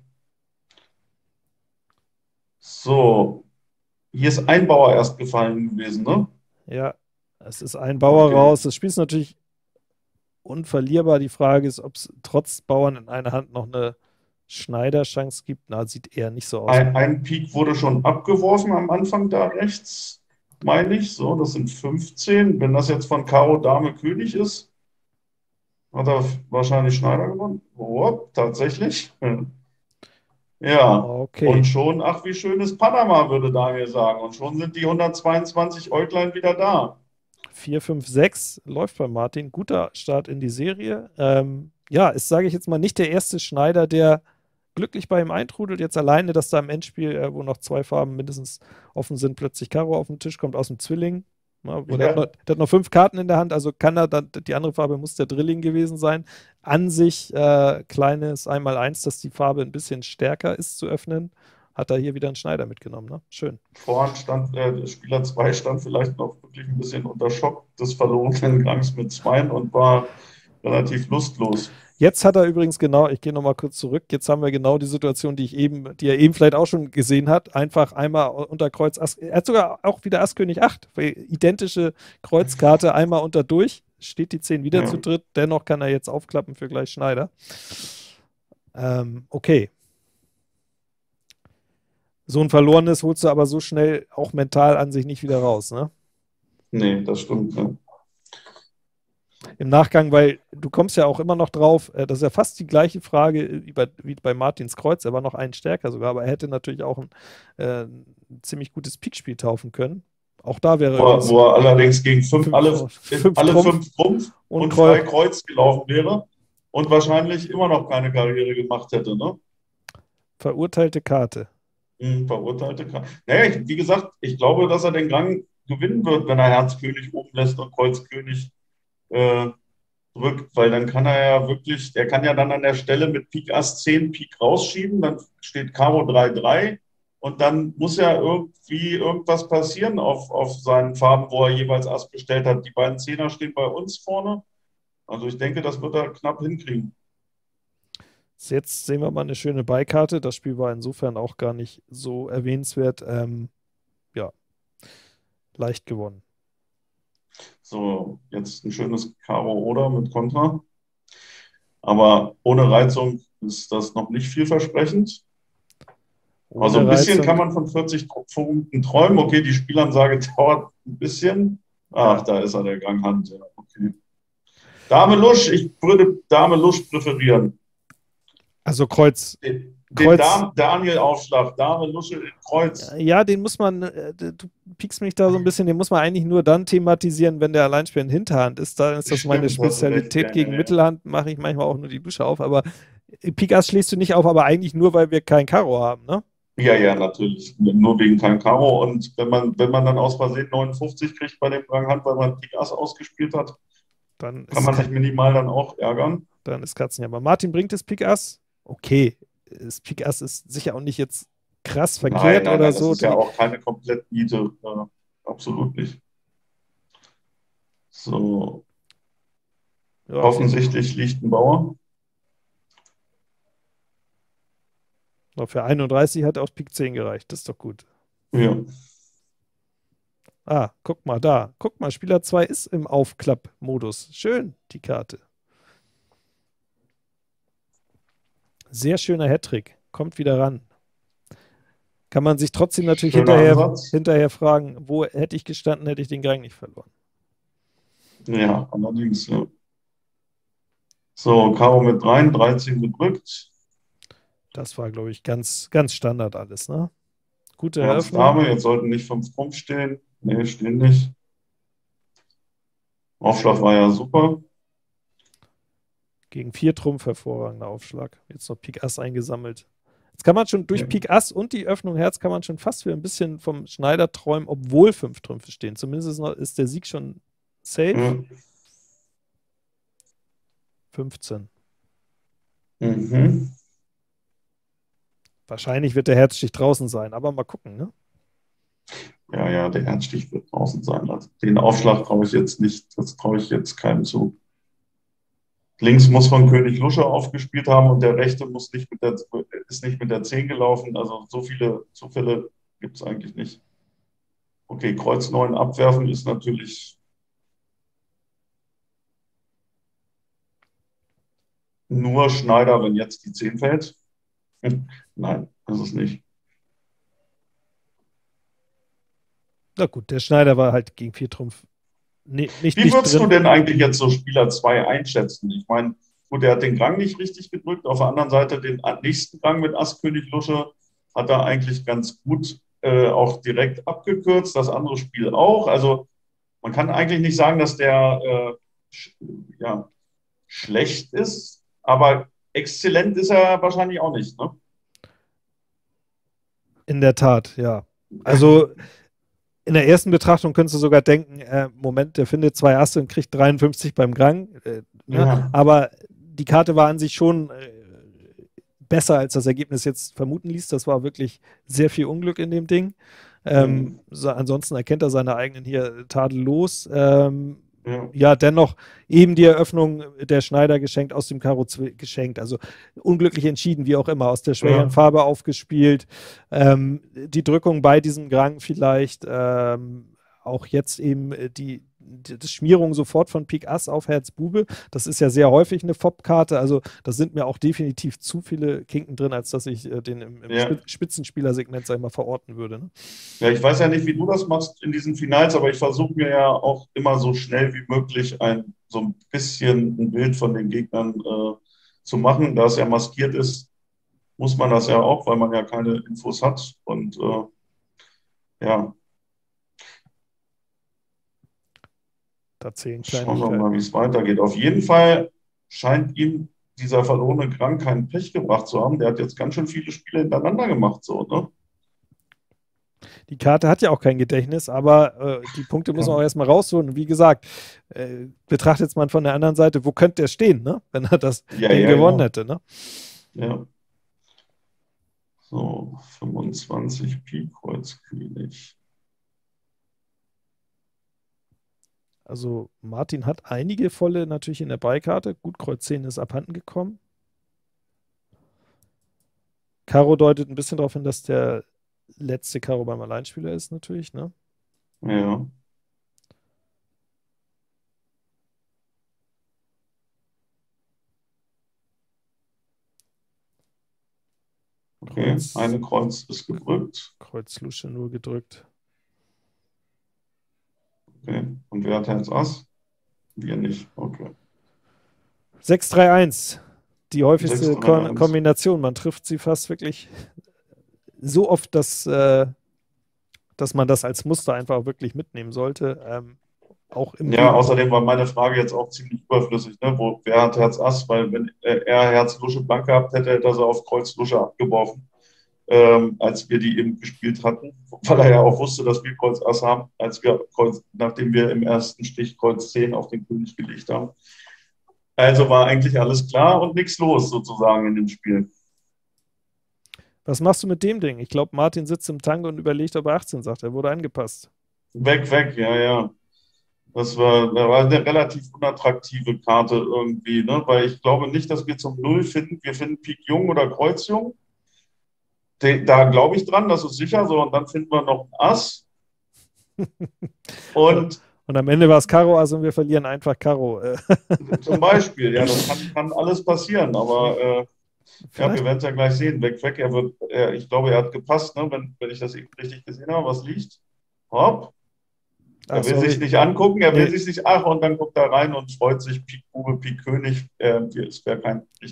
So, hier ist ein Bauer erst gefallen gewesen, ne? Ja, es ist ein Bauer Okay. raus. Das Spiel ist natürlich unverlierbar. Die Frage ist, ob es trotz Bauern in einer Hand noch eine Schneiderchance gibt. Na, sieht eher nicht so aus. Ein Pik wurde schon abgeworfen am Anfang da rechts, meine ich. So, das sind 15. Wenn das jetzt von Karo Dame König ist, hat er wahrscheinlich Schneider gewonnen. Oh, tatsächlich. Ja, Okay. und schon, ach, wie schön ist Panama, würde Daniel sagen. Und schon sind die 122 Äuglein wieder da. 4, 5, 6 läuft bei Martin. Guter Start in die Serie. Ja, ist, sage ich jetzt mal, nicht der erste Schneider, der glücklich bei ihm eintrudelt. Jetzt alleine, dass da im Endspiel, wo noch 2 Farben mindestens offen sind, plötzlich Karo auf den Tisch kommt aus dem Zwilling. Ja, der hat noch 5 Karten in der Hand, also kann er dann, die andere Farbe muss der Drilling gewesen sein. An sich kleines 1x1, dass die Farbe ein bisschen stärker ist zu öffnen. Hat er hier wieder einen Schneider mitgenommen, ne? Schön. Vorhand stand, Spieler 2 stand vielleicht noch wirklich ein bisschen unter Schock des verlorenen Gangs mit Zweien und war relativ lustlos. Jetzt hat er übrigens genau, ich gehe nochmal kurz zurück, jetzt haben wir genau die Situation, die er eben vielleicht auch schon gesehen hat. Einfach einmal unter Kreuz Ass. Er hat sogar auch wieder Ass König 8, identische Kreuzkarte, einmal unter durch, steht die 10 wieder zu dritt, dennoch kann er jetzt aufklappen für gleich Schneider. Okay. So ein verlorenes holst du aber so schnell auch mental an sich nicht wieder raus, ne? Nee, das stimmt. Ja. Im Nachgang, weil du kommst ja auch immer noch drauf, das ist ja fast die gleiche Frage wie bei Martins Kreuz, er war noch einen stärker sogar, aber er hätte natürlich auch ein ziemlich gutes Pikspiel taufen können. Auch da wäre wo er allerdings gegen alle 5 Trumpf und 2 Kreuz gelaufen wäre und wahrscheinlich immer noch keine Karriere gemacht hätte, ne? Verurteilte Karte. Verurteilte Karte. Naja, wie gesagt, ich glaube, dass er den Gang gewinnen wird, wenn er Herz König oben lässt und Kreuz König drückt, weil dann kann er ja wirklich, der kann ja dann an der Stelle mit Pik Ass 10 Pik rausschieben, dann steht Karo 3-3 und dann muss ja irgendwie irgendwas passieren auf seinen Farben, wo er jeweils Ass bestellt hat. Die beiden Zehner stehen bei uns vorne. Also ich denke, das wird er knapp hinkriegen. Jetzt sehen wir mal eine schöne Beikarte. Das Spiel war insofern auch gar nicht so erwähnenswert. Ja, leicht gewonnen. So, jetzt ein schönes Karo oder mit Kontra. Aber ohne Reizung ist das noch nicht vielversprechend. Aber so Ohne ein bisschen kann Reizung. man von 40 Punkten träumen. Okay, die Spielansage dauert ein bisschen. Ach, Ja, da ist er, der Gang Hand. Ja, okay. Dame Lusch, ich würde Dame Lusch präferieren. also Kreuz. Den Kreuz. Daniel-Aufschlag, Dame Lusche in Kreuz. Ja, den muss man, du piekst mich da so ein bisschen, den muss man eigentlich nur dann thematisieren, wenn der Alleinspieler in Hinterhand ist. Da ist das meine Stimmt, hast du recht. Spezialität. Ja, Gegen ja, ja. Mittelhand mache ich manchmal auch nur die Lusche auf, aber Pik Ass schlägst du nicht auf, aber eigentlich nur, weil wir kein Karo haben, ne? Ja, ja, natürlich. Nur wegen kein Karo. Und wenn man dann aus Versehen 59 kriegt bei dem Ranghand, weil man Pik Ass ausgespielt hat, Dann kann ist, man sich minimal dann auch ärgern. dann ist Katzenjammer. Martin bringt das Pik Ass. Okay, das Pik Ass ist sicher auch nicht jetzt krass Nein, verkehrt nein, oder nein, das so. ist ja auch keine Komplettmiete. Absolut nicht. So, Ja, offensichtlich liegt ein Bauer. für 31 hat auch Pik 10 gereicht. Das ist doch gut. Ja, Ah, guck mal da. Guck mal, Spieler 2 ist im Aufklapp-Modus. Schön, die Karte. Sehr schöner Hattrick. Kommt wieder ran. Kann man sich trotzdem natürlich schöner Ansatz. hinterher fragen, wo hätte ich gestanden, hätte ich den Gang nicht verloren. Ja, allerdings. Ja. So, Karo mit rein, 13 gedrückt. Das war, glaube ich, ganz, ganz Standard alles, ne? Gute Herz, Eröffnung. Dame, jetzt sollten nicht 5 Trumpf stehen. Nee, stehen nicht. Aufschlag war ja super. Gegen 4 Trumpf hervorragender Aufschlag. Jetzt noch Pik Ass eingesammelt. Jetzt kann man schon durch Ja. Pik Ass und die Öffnung Herz kann man schon fast wieder ein bisschen vom Schneider träumen, obwohl 5 Trümpfe stehen. Zumindest ist der Sieg schon safe. Ja. 15. Mhm. Wahrscheinlich wird der Herzstich draußen sein, aber mal gucken, ne? Ja, ja, der Herzstich wird draußen sein. Also den Aufschlag traue ich jetzt nicht. Das traue ich jetzt keinem zu. Links muss von König Lusche aufgespielt haben und der rechte ist nicht mit der 10 gelaufen. Also so viele Zufälle gibt es eigentlich nicht. Okay, Kreuz 9 abwerfen ist natürlich nur Schneider, wenn jetzt die 10 fällt. Nein, das ist nicht. Na gut, der Schneider war halt gegen 4 Trumpf Wie nicht würdest du drin. denn eigentlich jetzt so Spieler 2 einschätzen? Ich meine, gut, er hat den Gang nicht richtig gedrückt. Auf der anderen Seite den nächsten Gang mit Ass König Lusche hat er eigentlich ganz gut auch direkt abgekürzt. Das andere Spiel auch. Also man kann eigentlich nicht sagen, dass der ja, schlecht ist, aber exzellent ist er wahrscheinlich auch nicht. Ne? In der Tat, ja. Also in der ersten Betrachtung könntest du sogar denken, Moment, der findet 2 Asse und kriegt 53 beim Gang. Ne? Ja. Aber die Karte war an sich schon besser, als das Ergebnis jetzt vermuten ließ. Das war wirklich sehr viel Unglück in dem Ding. Ansonsten erkennt er seine eigenen hier tadellos. Ja. Ja, dennoch eben die Eröffnung der Schneider geschenkt, aus dem Karo geschenkt. Also unglücklich entschieden, wie auch immer, aus der schwächeren Ja. Farbe aufgespielt. Die Drückung bei diesem Grang vielleicht. Auch jetzt eben die Schmierung sofort von Pik Ass auf Herz Bube. Das ist ja sehr häufig eine FOP-Karte. Also da sind mir auch definitiv zu viele Kinken drin, als dass ich den im Ja. Spitzenspielersegment, sag ich mal, verorten würde. Ne? Ja, ich weiß ja nicht, wie du das machst in diesen Finals, aber ich versuche mir ja auch immer so schnell wie möglich so ein bisschen ein Bild von den Gegnern zu machen. Da es ja maskiert ist, muss man das ja auch, weil man ja keine Infos hat. Und ja, Da zählen schauen wir Kleinigkeiten. mal, wie es weitergeht. Auf jeden Fall scheint ihm dieser verlorene Krang keinen Pech gebracht zu haben. Der hat jetzt ganz schön viele Spiele hintereinander gemacht, so, ne? Die Karte hat ja auch kein Gedächtnis, aber die Punkte muss man auch erstmal rausholen. Und wie gesagt, betrachtet man von der anderen Seite, wo könnte der stehen, ne? Wenn er den gewonnen hätte, ne? Ja. So, 25 Pik Kreuz König. Also Martin hat einige volle natürlich in der Beikarte. Gut, Kreuz 10 ist abhanden gekommen. Karo deutet ein bisschen darauf hin, dass der letzte Karo beim Alleinspieler ist natürlich, ne? Ja. Okay, eine Kreuz ist gedrückt. Kreuz Lusche nur gedrückt. Okay, und wer hat Herz Ass? Wir nicht, okay. 6-3-1. Die häufigste 6-3-1. Kombination. Man trifft sie fast wirklich so oft, dass man das als Muster einfach wirklich mitnehmen sollte. Auch im Ja, außerdem war meine Frage jetzt auch ziemlich überflüssig, ne? Wer hat Herz Ass? Weil wenn er Herz Lusche Blank gehabt hätte, hätte er sie auf Kreuz Lusche abgeworfen, als wir die eben gespielt hatten, weil er ja auch wusste, dass wir Kreuz Ass haben, nachdem wir im ersten Stich Kreuz 10 auf den König gelegt haben. Also war eigentlich alles klar und nichts los sozusagen in dem Spiel. Was machst du mit dem Ding? Ich glaube, Martin sitzt im Tango und überlegt, ob er 18 sagt. Er wurde angepasst. Weg, ja, ja. Das war eine relativ unattraktive Karte irgendwie, ne? Weil ich glaube nicht, dass wir zum Null finden. Wir finden Pik Jung oder Kreuz Jung. Da glaube ich dran, das ist sicher so. Und dann finden wir noch ein Ass. Und am Ende war es Karo Ass und wir verlieren einfach Karo. Zum Beispiel, ja, das kann alles passieren. Aber ja, wir werden es ja gleich sehen. Weg. Ich glaube, er hat gepasst, ne? Wenn ich das richtig gesehen habe. Was liegt? Hopp. Er will sich nicht angucken, er will sich nicht, und dann guckt er rein und freut sich, Pik Bube, Pik König. Es wäre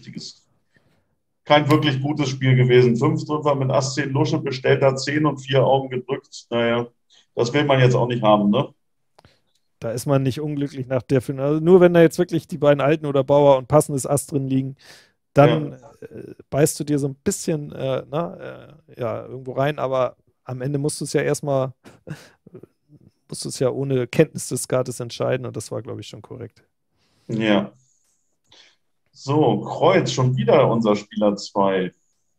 kein wirklich gutes Spiel gewesen. 5 Treffer mit Ass 10 Lusche, bestellt er 10 und 4 Augen gedrückt. Naja, das will man jetzt auch nicht haben, ne? Da ist man nicht unglücklich nach der Finale. Also nur wenn da jetzt wirklich die beiden Alten oder Bauer und passendes Ass drin liegen, dann beißt du dir so ein bisschen irgendwo rein, aber am Ende musst du es ja erstmal musst du es ja ohne Kenntnis des Skates entscheiden und das war, glaube ich, schon korrekt. Ja. So, Kreuz, schon wieder unser Spieler 2.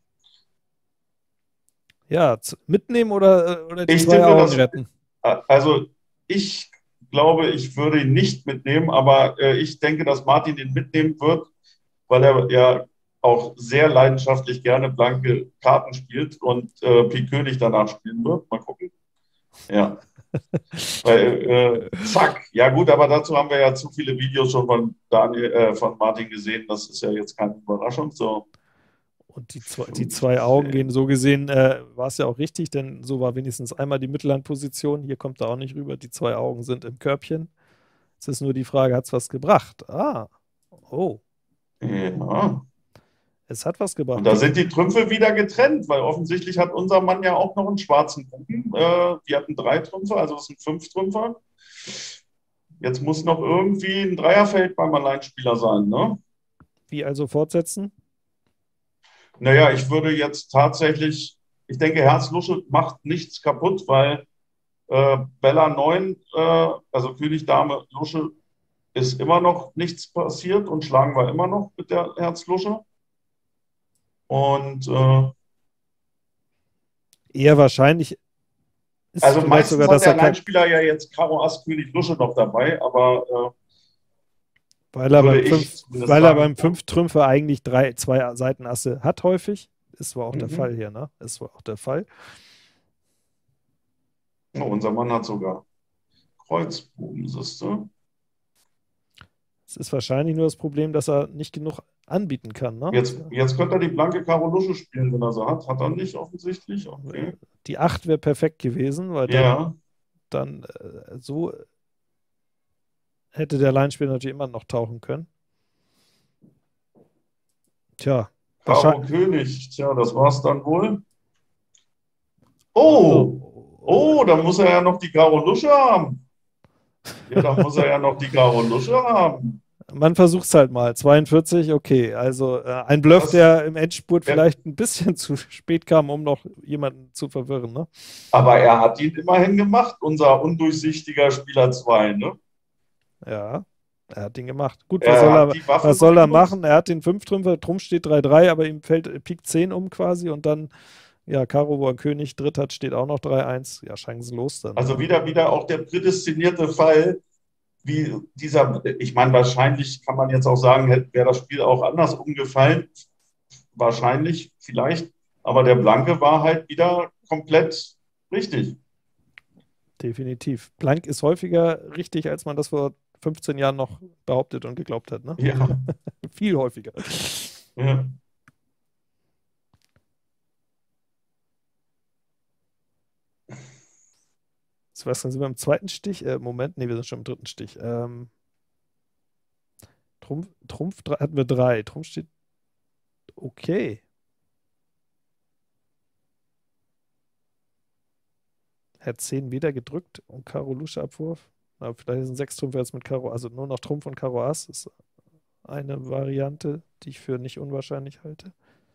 Ja, mitnehmen oder die 2 Augen retten? Also ich glaube, ich würde ihn nicht mitnehmen, aber ich denke, dass Martin ihn mitnehmen wird, weil er ja auch sehr leidenschaftlich gerne blanke Karten spielt und Pik König danach spielen wird. Mal gucken. Ja. Zack. Ja gut, aber dazu haben wir ja zu viele Videos schon von Martin gesehen. Das ist ja jetzt keine Überraschung. So. Und die 2 Augen gehen so gesehen, war es ja auch richtig, denn so war wenigstens einmal die Mittelhandposition. Hier kommt er auch nicht rüber. Die 2 Augen sind im Körbchen. Es ist nur die Frage, hat es was gebracht? Oh. Ja. Es hat was gebracht. Und da sind die Trümpfe wieder getrennt, weil offensichtlich hat unser Mann ja auch noch einen schwarzen Buben. Die hatten 3 Trümpfe, also das sind 5 Trümpfer. Jetzt muss noch irgendwie ein Dreierfeld beim Alleinspieler sein, ne? Wie also fortsetzen? Naja, ich würde jetzt tatsächlich, ich denke, Herz-Lusche macht nichts kaputt, weil Bella 9, also König, Dame, Lusche, ist immer noch nichts passiert und schlagen wir immer noch mit der Herz-Lusche. Und eher wahrscheinlich ist also meistens sogar, hat der Alleinspieler ja jetzt Karo Ass König Lusche noch dabei, aber weil er beim 5 Trümpfe eigentlich 2 Seitenasse hat häufig. Ist wohl auch der Fall hier, ne? Ist wohl auch der Fall. Oh, unser Mann hat sogar Kreuzbuben, siehst du? Es ist wahrscheinlich nur das Problem, dass er nicht genug anbieten kann, ne? Jetzt könnte er die blanke Karo Lusche spielen, wenn er sie hat. Hat er nicht offensichtlich. Okay. Die 8 wäre perfekt gewesen, weil dann so hätte der Alleinspieler natürlich immer noch tauchen können. Tja. Karo König, tja, das war's dann wohl. Oh, da muss er ja noch die Karo Lusche haben. Ja, da muss er ja noch die Karo Lusche haben. Man versucht es halt mal. 42, okay. Also ein Bluff, Das, der im Endspurt ja, vielleicht ein bisschen zu spät kam, um noch jemanden zu verwirren, ne? aber er hat ihn immerhin gemacht, unser undurchsichtiger Spieler 2, ne? Ja, er hat ihn gemacht. Gut, Er hat die Waffe was noch soll er machen? genutzt. Er hat den Fünftrümpfer, Trumpf steht 3-3, aber ihm fällt Pik 10 um quasi und dann, ja, Karo, wo er König dritt hat, steht auch noch 3-1. Ja, chancenlos dann, Also ne? wieder auch der prädestinierte Fall, wie dieser, ich meine, wahrscheinlich kann man jetzt auch sagen, wäre das Spiel auch anders umgefallen. Wahrscheinlich, vielleicht. Aber der Blanke war halt wieder komplett richtig. Definitiv. Blank ist häufiger richtig, als man das vor 15 Jahren noch behauptet und geglaubt hat, ne? Ja, Viel häufiger. ja. Was sind wir im zweiten Stich? Moment, nee, wir sind schon im dritten Stich. Trumpf hatten wir 3. Trumpf steht okay. Herz 10 wieder gedrückt und Karo Lusche Abwurf. Aber vielleicht ist ein Sechstrumpf jetzt mit Karo, also nur noch Trumpf und Karo Ass. Ist eine Variante, die ich für nicht unwahrscheinlich halte.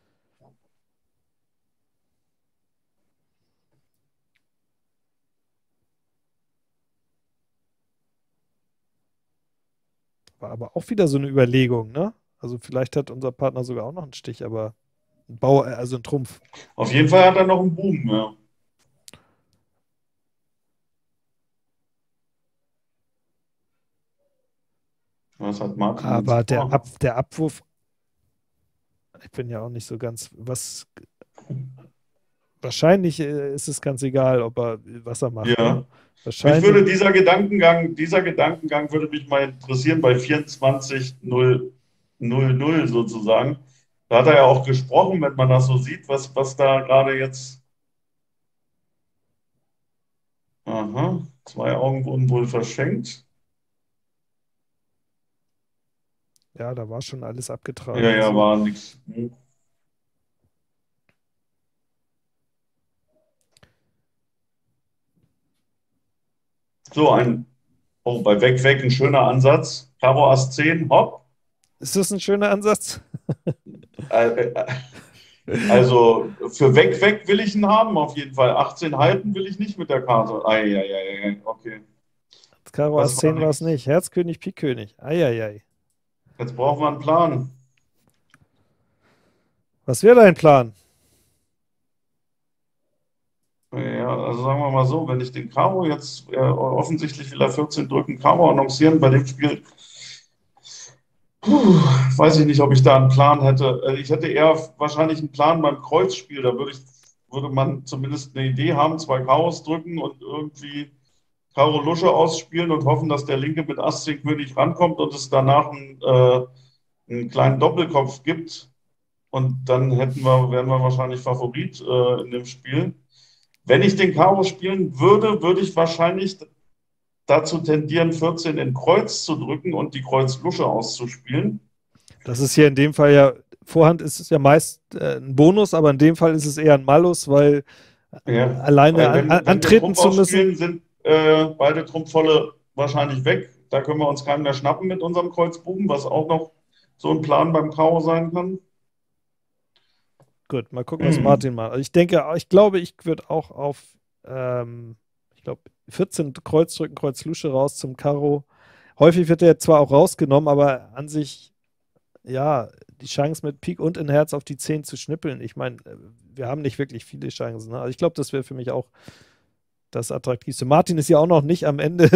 War aber auch wieder so eine Überlegung, ne? Also vielleicht hat unser Partner sogar auch noch einen Stich, aber also ein Trumpf. Auf jeden Fall hat er noch einen Boom. Ja. Was hat Martin jetzt Aber vor? Der Abwurf, ich bin ja auch nicht so ganz, wahrscheinlich ist es ganz egal, was er macht, ne? Ja. Mich Wahrscheinlich, würde dieser Gedankengang würde mich mal interessieren bei 24.000 sozusagen. Da hat er ja auch gesprochen, wenn man das so sieht, was da gerade jetzt. Aha, 2 Augen wurden wohl verschenkt. ja, da war schon alles abgetragen. Ja, ja, Also, war nix. So bei Weg, ein schöner Ansatz. Karo Ass 10, hopp. ist das ein schöner Ansatz? Äh, äh, Also für Weg will ich ihn haben, auf jeden Fall. 18 halten will ich nicht mit der Karte. Eieiei, okay. Karo Das Ass war 10 war es nix. nicht. Herz König, Pik König. Eieiei. Jetzt brauchen wir einen Plan. Was wäre dein Plan? Ja, also sagen wir mal so, wenn ich den Karo jetzt, offensichtlich will er 14 drücken, Karo annoncieren bei dem Spiel, puh, weiß ich nicht, ob ich da einen Plan hätte. Ich hätte eher wahrscheinlich einen Plan beim Kreuzspiel. Würde man zumindest eine Idee haben, 2 Karos drücken und irgendwie Karo Lusche ausspielen und hoffen, dass der Linke mit Ass 10 König rankommt und es danach einen kleinen Doppelkopf gibt. Und dann wären wir wahrscheinlich Favorit in dem Spiel. Wenn ich den Karo spielen würde, würde ich wahrscheinlich dazu tendieren, 14 in Kreuz zu drücken und die Kreuz-Lusche auszuspielen. Das ist hier in dem Fall ja, Vorhand ist es ja meist ein Bonus, aber in dem Fall ist es eher ein Malus, weil Ja, alleine weil wenn wir antreten Trumpf zu müssen. ausspielen, sind beide Trumpfvolle wahrscheinlich weg. Da können wir uns keinen mehr schnappen mit unserem Kreuzbuben, was auch noch so ein Plan beim Karo sein kann. Gut, mal gucken, was Hm. Martin macht. Also ich glaube, ich würde auch ich glaube, 14 Kreuz drücken, Kreuz Lusche raus zum Karo. Häufig wird er zwar auch rausgenommen, aber an sich, ja, die Chance mit Pik und in Herz auf die 10 zu schnippeln. Ich meine, wir haben nicht wirklich viele Chancen. Ne? Also ich glaube, das wäre für mich auch das Attraktivste. Martin ist ja auch noch nicht am Ende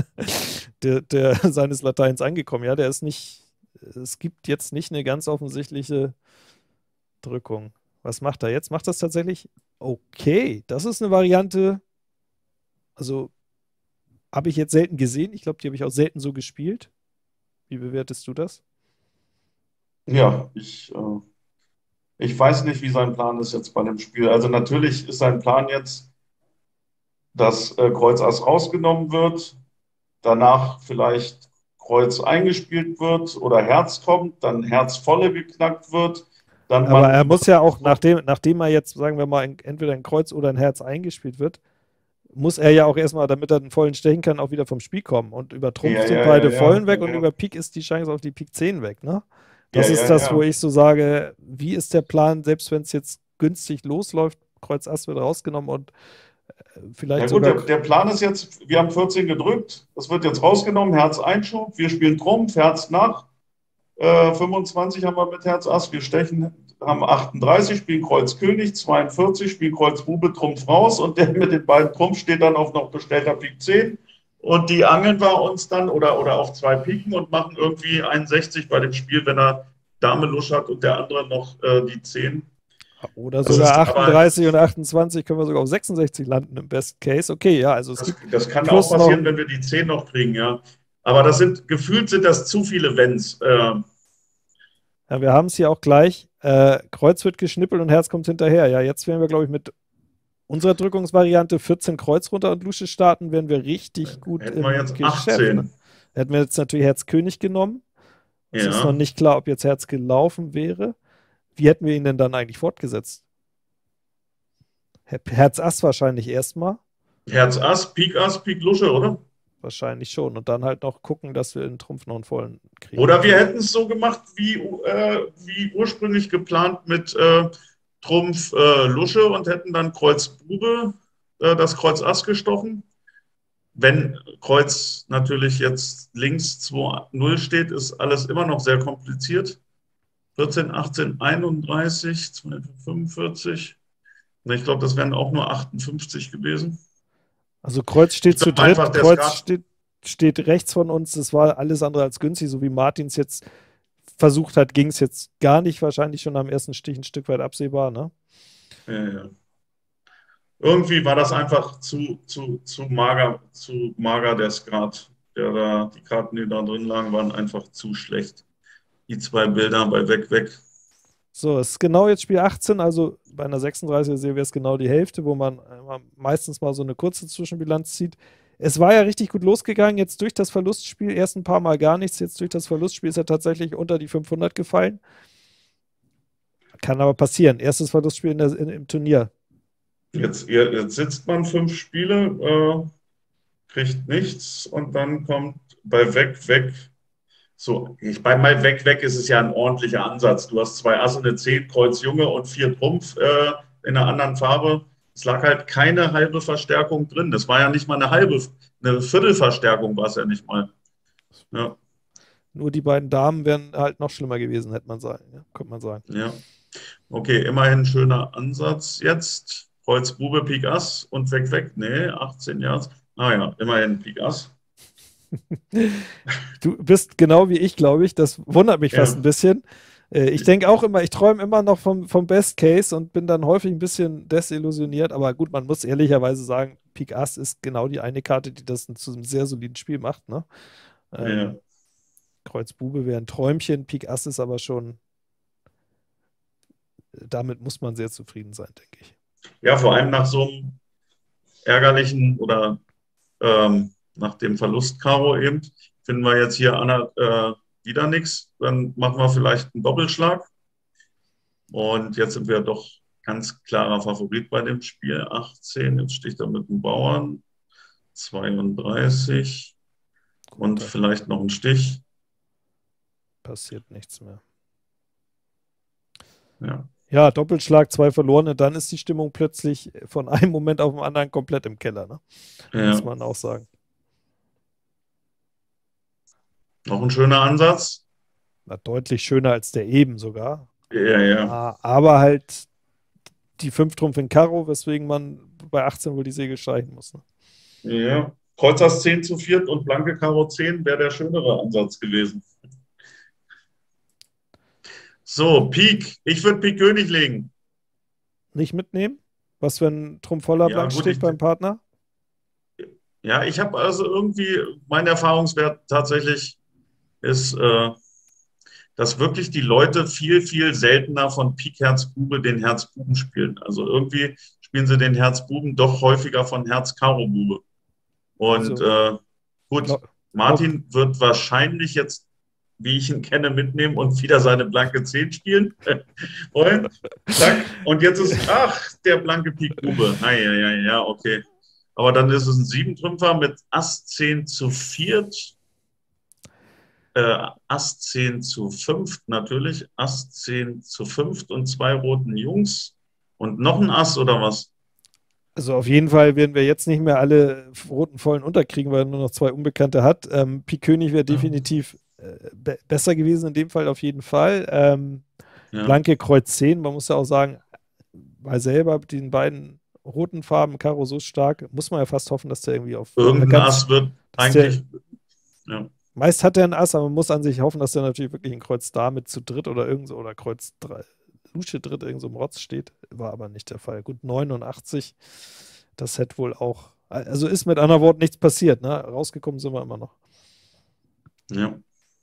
seines Lateins angekommen. Ja, der ist nicht, es gibt jetzt nicht eine ganz offensichtliche Drückung. Was macht er jetzt? Macht das tatsächlich? Okay, das ist eine Variante. Also habe ich jetzt selten gesehen. Ich glaube, die habe ich auch selten so gespielt. Wie bewertest du das? Ja, ich weiß nicht, wie sein Plan ist jetzt bei dem Spiel. Also natürlich ist sein Plan jetzt, dass Kreuz Ass rausgenommen wird, danach vielleicht Kreuz eingespielt wird oder Herz kommt, dann Herz volle geknackt wird, dann Aber man er über muss ja auch, Trumpf. nachdem er jetzt, sagen wir mal, entweder ein Kreuz oder ein Herz eingespielt wird, muss er ja auch erstmal, damit er den vollen stechen kann, auch wieder vom Spiel kommen. Und über Trumpf Ja, sind ja, ja, beide ja, vollen weg und ja, über Pik ist die Chance auf die Pik 10 weg, ne? ja, Das ja, ist das, wo ja. ich so sage, wie ist der Plan, selbst wenn es jetzt günstig losläuft, Kreuz Ass wird rausgenommen und Ja vielleicht gut, sogar, der Plan ist jetzt, wir haben 14 gedrückt, das wird jetzt rausgenommen, Herz Einschub, wir spielen Trumpf, Herz nach, 25 haben wir mit Herz Ass, wir stechen, haben 38, spielen Kreuz König, 42, spielen Kreuz Bube, Trumpf raus und der mit den beiden Trumpf steht dann auf noch bestellter Pik 10 und die angeln wir uns dann oder auf zwei Piken und machen irgendwie 61 bei dem Spiel, wenn er Dame Lusch hat und der andere noch die 10. oder Das sogar ist aber 38 und 28 können wir sogar auf 66 landen im Best Case. Okay, ja, also es gibt Das kann auch plus noch passieren, wenn wir die 10 noch kriegen, ja. Aber das sind, gefühlt sind das zu viele Wenns. ja, wir haben es hier auch gleich. Kreuz wird geschnippelt und Herz kommt hinterher. Ja, jetzt wären wir, glaube ich, mit unserer Drückungsvariante 14 Kreuz runter und Lusche starten, wären wir richtig gut Hätten wir im jetzt Geschäft. Ne? 18. Hätten wir jetzt natürlich Herz König genommen. Es ist noch Ja. nicht klar, ob jetzt Herz gelaufen wäre. Wie hätten wir ihn denn dann eigentlich fortgesetzt? Herz Ass wahrscheinlich erstmal. Herz Ass, Pik Lusche, oder? Wahrscheinlich schon. Und dann halt noch gucken, dass wir in Trumpf noch einen vollen kriegen. Oder wir hätten es so gemacht, wie ursprünglich geplant mit Trumpf Lusche und hätten dann Kreuz Bube, das Kreuz Ass gestochen. Wenn Kreuz natürlich jetzt links 2-0 steht, ist alles immer noch sehr kompliziert. 14, 18, 31, 45. Ich glaube, das wären auch nur 58 gewesen. Also Kreuz Ich steht zu glaube einfach, dritt, der Kreuz Skat, steht rechts von uns. Das war alles andere als günstig, so wie Martins jetzt versucht hat, ging es jetzt gar nicht. Wahrscheinlich schon am ersten Stich ein Stück weit absehbar, ne? ja. Irgendwie war das einfach zu mager der Skat. Die Karten, die da drin lagen, waren einfach zu schlecht. Die zwei Bilder bei Weg, weg. So, es ist genau jetzt Spiel 18, also bei einer 36er-Serie wäre es genau die Hälfte, wo man meistens mal so eine kurze Zwischenbilanz zieht. Es war ja richtig gut losgegangen, jetzt durch das Verlustspiel, erst ein paar Mal gar nichts, jetzt durch das Verlustspiel ist er tatsächlich unter die 500 gefallen. Kann aber passieren. Erstes Verlustspiel im Turnier. Jetzt sitzt man 5 Spiele, kriegt nichts und dann kommt bei Weg, weg. So, bei mal weg, weg ist es ja ein ordentlicher Ansatz. Du hast 2 Asse, eine 10, Kreuz Junge und 4 Trumpf in einer anderen Farbe. Es lag halt keine halbe Verstärkung drin. Das war ja nicht mal eine Viertelverstärkung war es ja nicht mal. Ja, Nur die beiden Damen wären halt noch schlimmer gewesen, hätte man sagen. Ja, könnte man sagen. ja. Okay, immerhin ein schöner Ansatz jetzt. Kreuz Bube, Pik Ass und weg, weg. Nee, 18 Jahre. Ah ja, immerhin Pik Ass. Du bist genau wie ich, glaube ich. Das wundert mich fast Ja. ein bisschen. Ich denke auch immer, ich träume immer noch vom Best Case und bin dann häufig ein bisschen desillusioniert. Aber gut, man muss ehrlicherweise sagen, Pik Ass ist genau die eine Karte, die das zu einem sehr soliden Spiel macht. Ne? Ja. Kreuz Bube wäre ein Träumchen, Pik Ass ist aber schon, damit muss man sehr zufrieden sein, denke ich. Ja, vor allem nach so einem ärgerlichen oder nach dem Verlust Karo eben, finden wir jetzt hier Anna wieder nichts. Dann machen wir vielleicht einen Doppelschlag. Und jetzt sind wir doch ganz klarer Favorit bei dem Spiel. 18, jetzt sticht er mit dem Bauern. 32 und vielleicht noch ein Stich. Passiert nichts mehr. Ja. Ja, Doppelschlag, 2 verlorene, dann ist die Stimmung plötzlich von einem Moment auf den anderen komplett im Keller, ne? Ja. Muss man auch sagen. Noch ein schöner Ansatz. Na, deutlich schöner als der eben sogar. Ja, ja. Aber halt die 5 Trumpf in Karo, weswegen man bei 18 wohl die Segel streichen muss. Ne? Ja. Kreuz Ass 10 zu 4 und blanke Karo 10 wäre der schönere Ansatz gewesen. So, Pik. Ich würde Pik König legen. Nicht mitnehmen? Was, wenn Trumpf voller Ja, blank gut, steht beim Partner? Ja, ich habe also irgendwie, mein Erfahrungswert tatsächlich ist, dass wirklich die Leute viel, viel seltener von Pik Herz Bube den Herz Buben spielen. Also irgendwie spielen sie den Herz Buben doch häufiger von Herz Karo Bube. Und Also, gut, Martin wird wahrscheinlich jetzt, wie ich ihn kenne, mitnehmen und wieder seine blanke 10 spielen wollen. Zack. Und jetzt ist, ach, der blanke Pik Bube. Ja, okay. aber dann ist es ein Siebentrümpfer mit Ass 10 zu viert, Ass 10 zu fünft natürlich, Ass 10 zu fünft und zwei roten Jungs und noch ein Ass oder was? Also auf jeden Fall werden wir jetzt nicht mehr alle roten Vollen unterkriegen, weil er nur noch zwei Unbekannte hat. Pik König wäre Ja, definitiv besser gewesen in dem Fall auf jeden Fall. ja. Blanke Kreuz 10, man muss ja auch sagen, bei selber mit den beiden roten Farben, Karo so stark, muss man ja fast hoffen, dass der irgendwie auf Irgendein ganz, Ass wird dass der, eigentlich, ja, meist hat er ein Ass, aber man muss an sich hoffen, dass der natürlich wirklich ein Kreuz damit zu dritt oder irgend so, oder Kreuz 3, Lusche dritt irgend so im Rotz steht. War aber nicht der Fall. Gut, 89, das hätte wohl auch, also ist mit anderen Worten nichts passiert, ne? Rausgekommen sind wir immer noch. ja.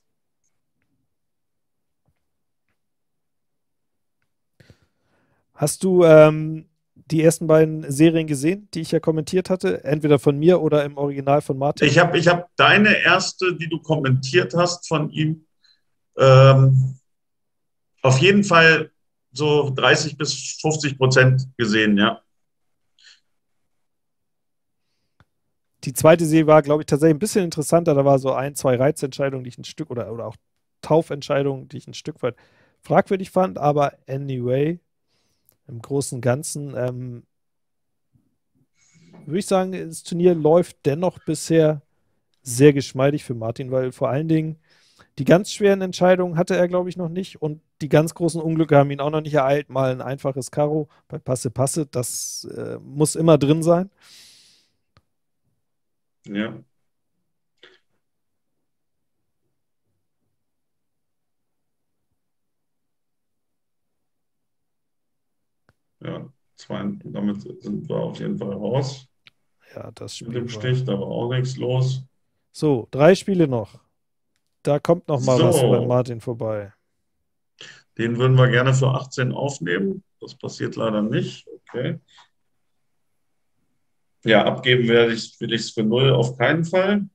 Hast du die ersten beiden Serien gesehen, die ich ja kommentiert hatte? Entweder von mir oder im Original von Martin? Ich hab deine erste, die du kommentiert hast von ihm, ähm, auf jeden Fall so 30 bis 50% gesehen, ja. Die zweite Serie war, glaube ich, tatsächlich ein bisschen interessanter. Da war so ein, zwei Reizentscheidungen, die ich ein Stück oder auch Taufentscheidungen, die ich ein Stück weit fragwürdig fand. Aber anyway, im Großen und Ganzen würde ich sagen, das Turnier läuft dennoch bisher sehr geschmeidig für Martin, weil vor allen Dingen die ganz schweren Entscheidungen hatte er, glaube ich, noch nicht. Und die ganz großen Unglücke haben ihn auch noch nicht ereilt. Mal ein einfaches Karo bei Passe Passe, das muss immer drin sein. Ja, ja. Damit sind wir auf jeden Fall raus Ja, das mit dem Spiel war. Stich, da war auch nichts los. So, drei Spiele noch. Da kommt noch mal was bei So, Martin vorbei. den würden wir gerne für 18 aufnehmen. Das passiert leider nicht. Okay. Ja, abgeben will ich es für 0 auf keinen Fall.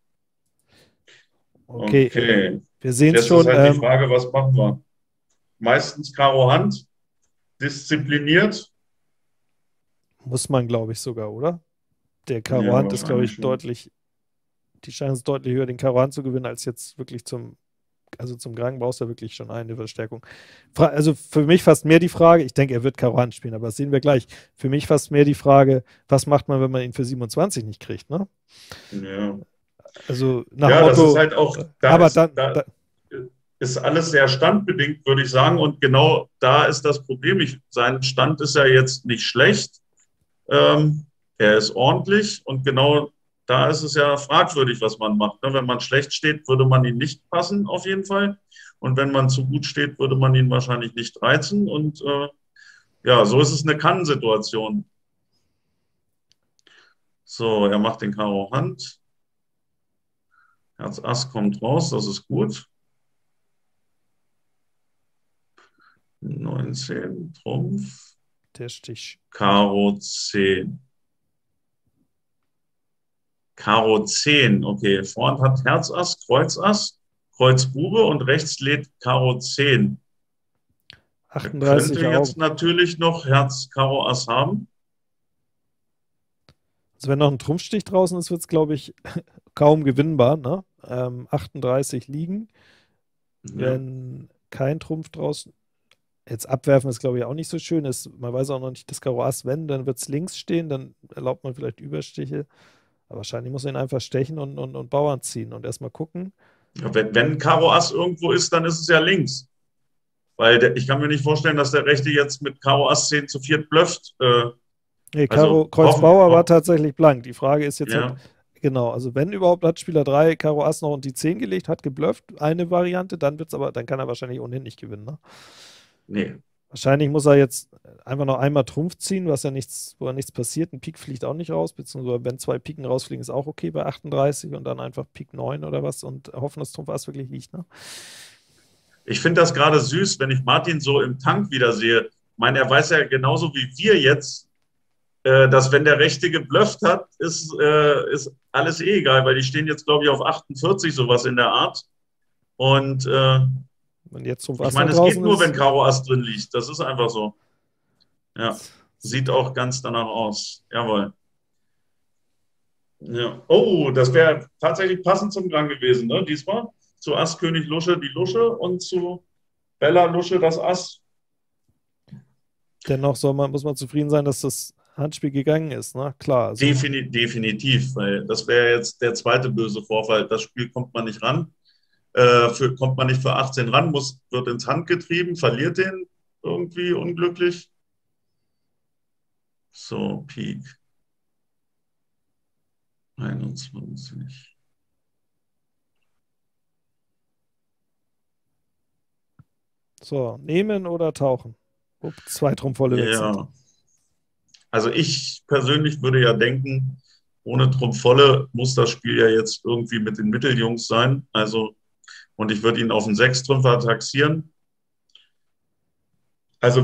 Okay, Okay. wir sehen es Jetzt ist schon. halt die Frage, was machen wir? Meistens Karo Hand, diszipliniert. Muss man, glaube ich, sogar, oder? Der Karo Ja, Hand ist, glaube wahrscheinlich ich, schon. deutlich, die Chance ist deutlich höher, den Karo Hand zu gewinnen, als jetzt wirklich also zum Kragen brauchst du ja wirklich schon eine Verstärkung. Also für mich fast mehr die Frage, ich denke, er wird Karo Hand spielen, aber das sehen wir gleich. Für mich fast mehr die Frage, was macht man, wenn man ihn für 27 nicht kriegt, ne? Ja. Also nach Ja, das ist Motto, halt auch, aber dann, ist alles sehr standbedingt, würde ich sagen. Und genau da ist das Problem. Sein Stand ist ja jetzt nicht schlecht. Er ist ordentlich und genau da ist es ja fragwürdig, was man macht. Ne? Wenn man schlecht steht, würde man ihn nicht passen, auf jeden Fall. Und wenn man zu gut steht, würde man ihn wahrscheinlich nicht reizen. Und ja, so ist es eine Kann-Situation. So, er macht den Karo Hand. Herz Ass kommt raus, das ist gut. 19, Trumpf, der Stich. Karo 10. Karo 10, okay. Vorhand hat Herz Ass, Kreuz Ass, Kreuz Bube und rechts lädt Karo 10. Er 38 könnte jetzt Augen. natürlich noch Herz Karo Ass haben. Also wenn noch ein Trumpfstich draußen ist, wird es, glaube ich, kaum gewinnbar, ne? 38 liegen. Ja, Wenn kein Trumpf draußen, jetzt abwerfen ist, glaube ich, auch nicht so schön. Man weiß auch noch nicht, das Karo Ass, wenn, dann wird es links stehen, dann erlaubt man vielleicht Überstiche. Aber wahrscheinlich muss man ihn einfach stechen und Bauern ziehen und erstmal gucken. ja, wenn Karo Ass irgendwo ist, dann ist es ja links. Weil ich kann mir nicht vorstellen, dass der Rechte jetzt mit Karo Ass 10 zu 4 blufft. Nee, Karo Also Kreuz Bauer war tatsächlich blank. Die Frage ist jetzt halt, ja, genau, also wenn überhaupt hat Spieler 3 Karo Ass noch und die 10 gelegt, hat geblufft, eine Variante, dann kann er wahrscheinlich ohnehin nicht gewinnen, ne? nee. Wahrscheinlich muss er jetzt einfach noch einmal Trumpf ziehen, wo ja nichts passiert. Ein Pik fliegt auch nicht raus, beziehungsweise wenn zwei Piken rausfliegen, ist auch okay bei 38 und dann einfach Pik 9 oder was und hoffen, dass Trumpf Ass wirklich liegt, ne? Ich finde das gerade süß, wenn ich Martin so im Tank wieder sehe. Ich meine, er weiß ja genauso wie wir jetzt, dass wenn der Rechte geblufft hat, ist alles eh egal, weil die stehen jetzt, glaube ich, auf 48, sowas in der Art. Und Wenn jetzt Trumpf ich Ass noch meine, es geht draußen nur, wenn ist, Karo Ass drin liegt. Das ist einfach so. Ja, sieht, sieht auch ganz danach aus. Jawohl. Ja. Oh, das wäre tatsächlich passend zum Gang gewesen, ne? Diesmal. Zu Ass König Lusche die Lusche und zu Bella Lusche das Ass. Dennoch muss man zufrieden sein, dass das Handspiel gegangen ist, ne? Klar. Also, Definitiv, weil das wäre jetzt der zweite böse Vorfall. Das Spiel kommt man nicht ran, kommt man nicht für 18 ran, wird ins Hand getrieben, verliert den irgendwie unglücklich. So, Pik 21. so, nehmen oder tauchen? Zwei Trumpfvolle weg sind. Ja, also ich persönlich würde ja denken, ohne Trumpf-Volle muss das Spiel ja jetzt irgendwie mit den Mitteljungs sein. Also, und ich würde ihn auf den Sechstrümpfer taxieren. Also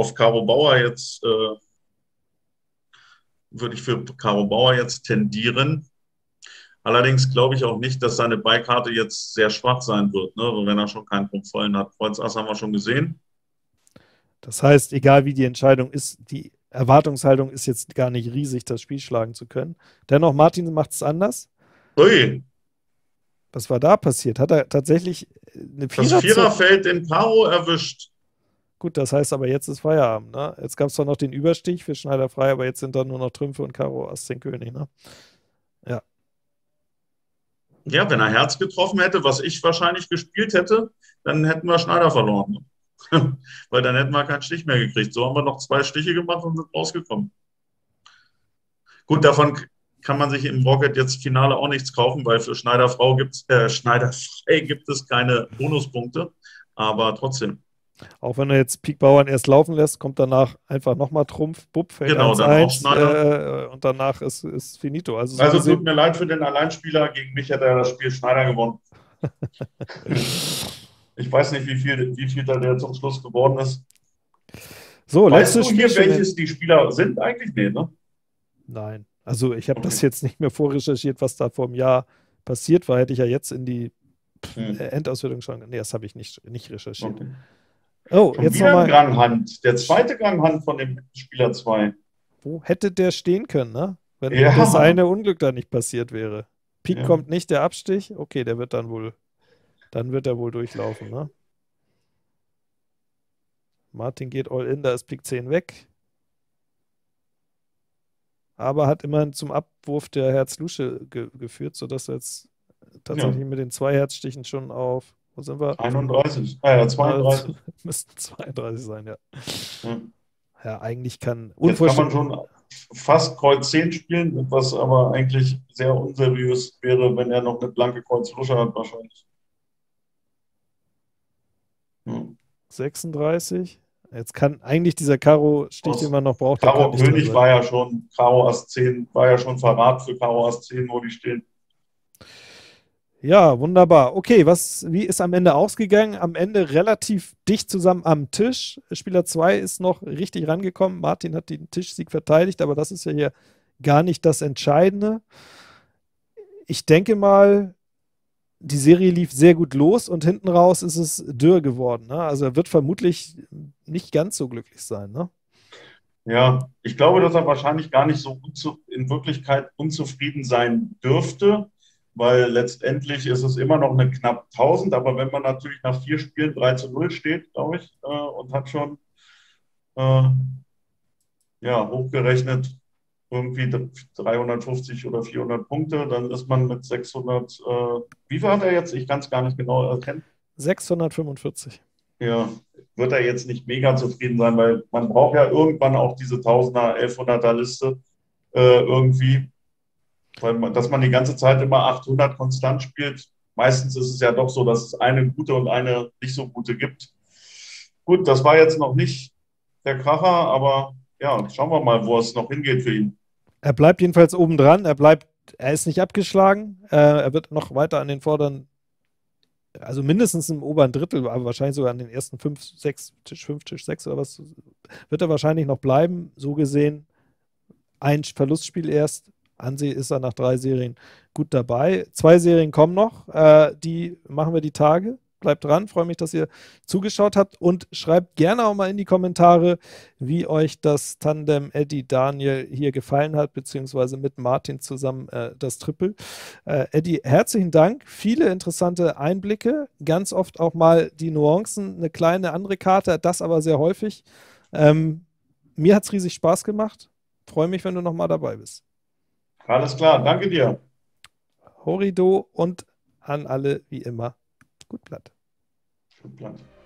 würde ich für Karo Bauer jetzt tendieren. Allerdings glaube ich auch nicht, dass seine Beikarte jetzt sehr schwach sein wird, ne? Wenn er schon keinen Trumpf-Vollen hat. Kreuz Ass haben wir schon gesehen. Das heißt, egal wie die Entscheidung ist, die Erwartungshaltung ist jetzt gar nicht riesig, das Spiel schlagen zu können. Dennoch, Martin macht es anders. Ui, Was war da passiert? Hat er tatsächlich eine das Viererfeld in Karo erwischt. Gut, das heißt aber, jetzt ist Feierabend, ne? Jetzt gab es zwar noch den Überstich für Schneider frei, aber jetzt sind da nur noch Trümpfe und Karo Ass 10 König, ne? Ja. Ja, wenn er Herz getroffen hätte, was ich wahrscheinlich gespielt hätte, dann hätten wir Schneider verloren. Weil dann hätten wir keinen Stich mehr gekriegt. So haben wir noch 2 Stiche gemacht und sind rausgekommen. Gut, davon kann man sich im Rocket jetzt Finale auch nichts kaufen, weil für Schneider frei gibt es keine Bonuspunkte. Aber trotzdem. Auch wenn er jetzt Pik Bauern erst laufen lässt, kommt danach einfach nochmal Trumpf, Bub, Feld Genau, dann auch 1-1 Schneider. und danach ist finito. Also, so Also gesehen, tut mir leid für den Alleinspieler. Gegen mich hätte er das Spiel Schneider gewonnen. Ich weiß nicht, wie viel da der zum Schluss geworden ist. so, Weißt letztes du hier, Spielchen. welches die Spieler sind eigentlich? Nee, ne? Nein. Also ich habe das Okay. jetzt nicht mehr vorrecherchiert, was da vor einem Jahr passiert war. Hätte ich ja jetzt in die Hm. Endauswertung schon. Nee, das habe ich nicht recherchiert. Okay. Oh, Schon jetzt wieder ein nochmal. Granghand. Der zweite Granghand von dem Spieler 2. Wo hätte der stehen können, ne? Wenn das Ja. eine Unglück da nicht passiert wäre. Pik Ja. kommt nicht, der Abstich. Okay, der wird dann wird er wohl durchlaufen, ne? Martin geht all in, da ist Pik 10 weg. Aber hat immerhin zum Abwurf der Herz-Lusche geführt, sodass er jetzt tatsächlich Ja. mit den 2 Herzstichen schon auf, wo sind wir? 31. Ja, 32. Müssten 32 sein, ja. Ja. Ja, eigentlich Jetzt kann man schon fast Kreuz 10 spielen, was aber eigentlich sehr unseriös wäre, wenn er noch eine blanke Kreuz Lusche hat, wahrscheinlich. Ja. 36. Jetzt kann eigentlich dieser Karo-Stich, den man noch braucht, der kann Karo nicht drin König sein. war ja schon, Karo Ass 10 war ja schon Verrat für Karo Ass 10, wo die stehen. Ja, wunderbar. Okay, wie ist am Ende ausgegangen? Am Ende relativ dicht zusammen am Tisch. Spieler 2 ist noch richtig rangekommen. Martin hat den Tischsieg verteidigt, aber das ist ja hier gar nicht das Entscheidende. Ich denke mal, die Serie lief sehr gut los und hinten raus ist es dürr geworden. Ne? Also er wird vermutlich nicht ganz so glücklich sein. Ne? Ja, ich glaube, dass er wahrscheinlich gar nicht so in Wirklichkeit unzufrieden sein dürfte, weil letztendlich ist es immer noch eine knapp 1000, aber wenn man natürlich nach 4 Spielen 3:0 steht, glaube ich, und hat schon äh, ja, hochgerechnet irgendwie 350 oder 400 Punkte, dann ist man mit 600, wie viel hat er jetzt? Ich kann es gar nicht genau erkennen. 645. Ja, wird er jetzt nicht mega zufrieden sein, weil man braucht ja irgendwann auch diese Tausender, 1100er Liste irgendwie, weil dass man die ganze Zeit immer 800 konstant spielt. Meistens ist es ja doch so, dass es eine gute und eine nicht so gute gibt. Gut, das war jetzt noch nicht der Kracher, aber ja, schauen wir mal, wo es noch hingeht für ihn. Er bleibt jedenfalls oben dran. Er ist nicht abgeschlagen. Er wird noch weiter an den vorderen, also mindestens im oberen Drittel, aber wahrscheinlich sogar an den ersten 5, 6, Tisch 5, Tisch 6 oder was, wird er wahrscheinlich noch bleiben. So gesehen, ein Verlustspiel erst. Anseh ist er nach 3 Serien gut dabei. 2 Serien kommen noch. Die machen wir die Tage. bleibt dran. Freue mich, dass ihr zugeschaut habt und schreibt gerne auch mal in die Kommentare, wie euch das Tandem Eddie Daniel hier gefallen hat, beziehungsweise mit Martin zusammen das Triple. Eddie, herzlichen Dank. Viele interessante Einblicke, ganz oft auch mal die Nuancen, eine kleine andere Karte, das aber sehr häufig. Mir hat es riesig Spaß gemacht. Freue mich, wenn du nochmal dabei bist. Alles klar, danke dir. Horido und an alle wie immer. Gut Blatt. Gut, Plan.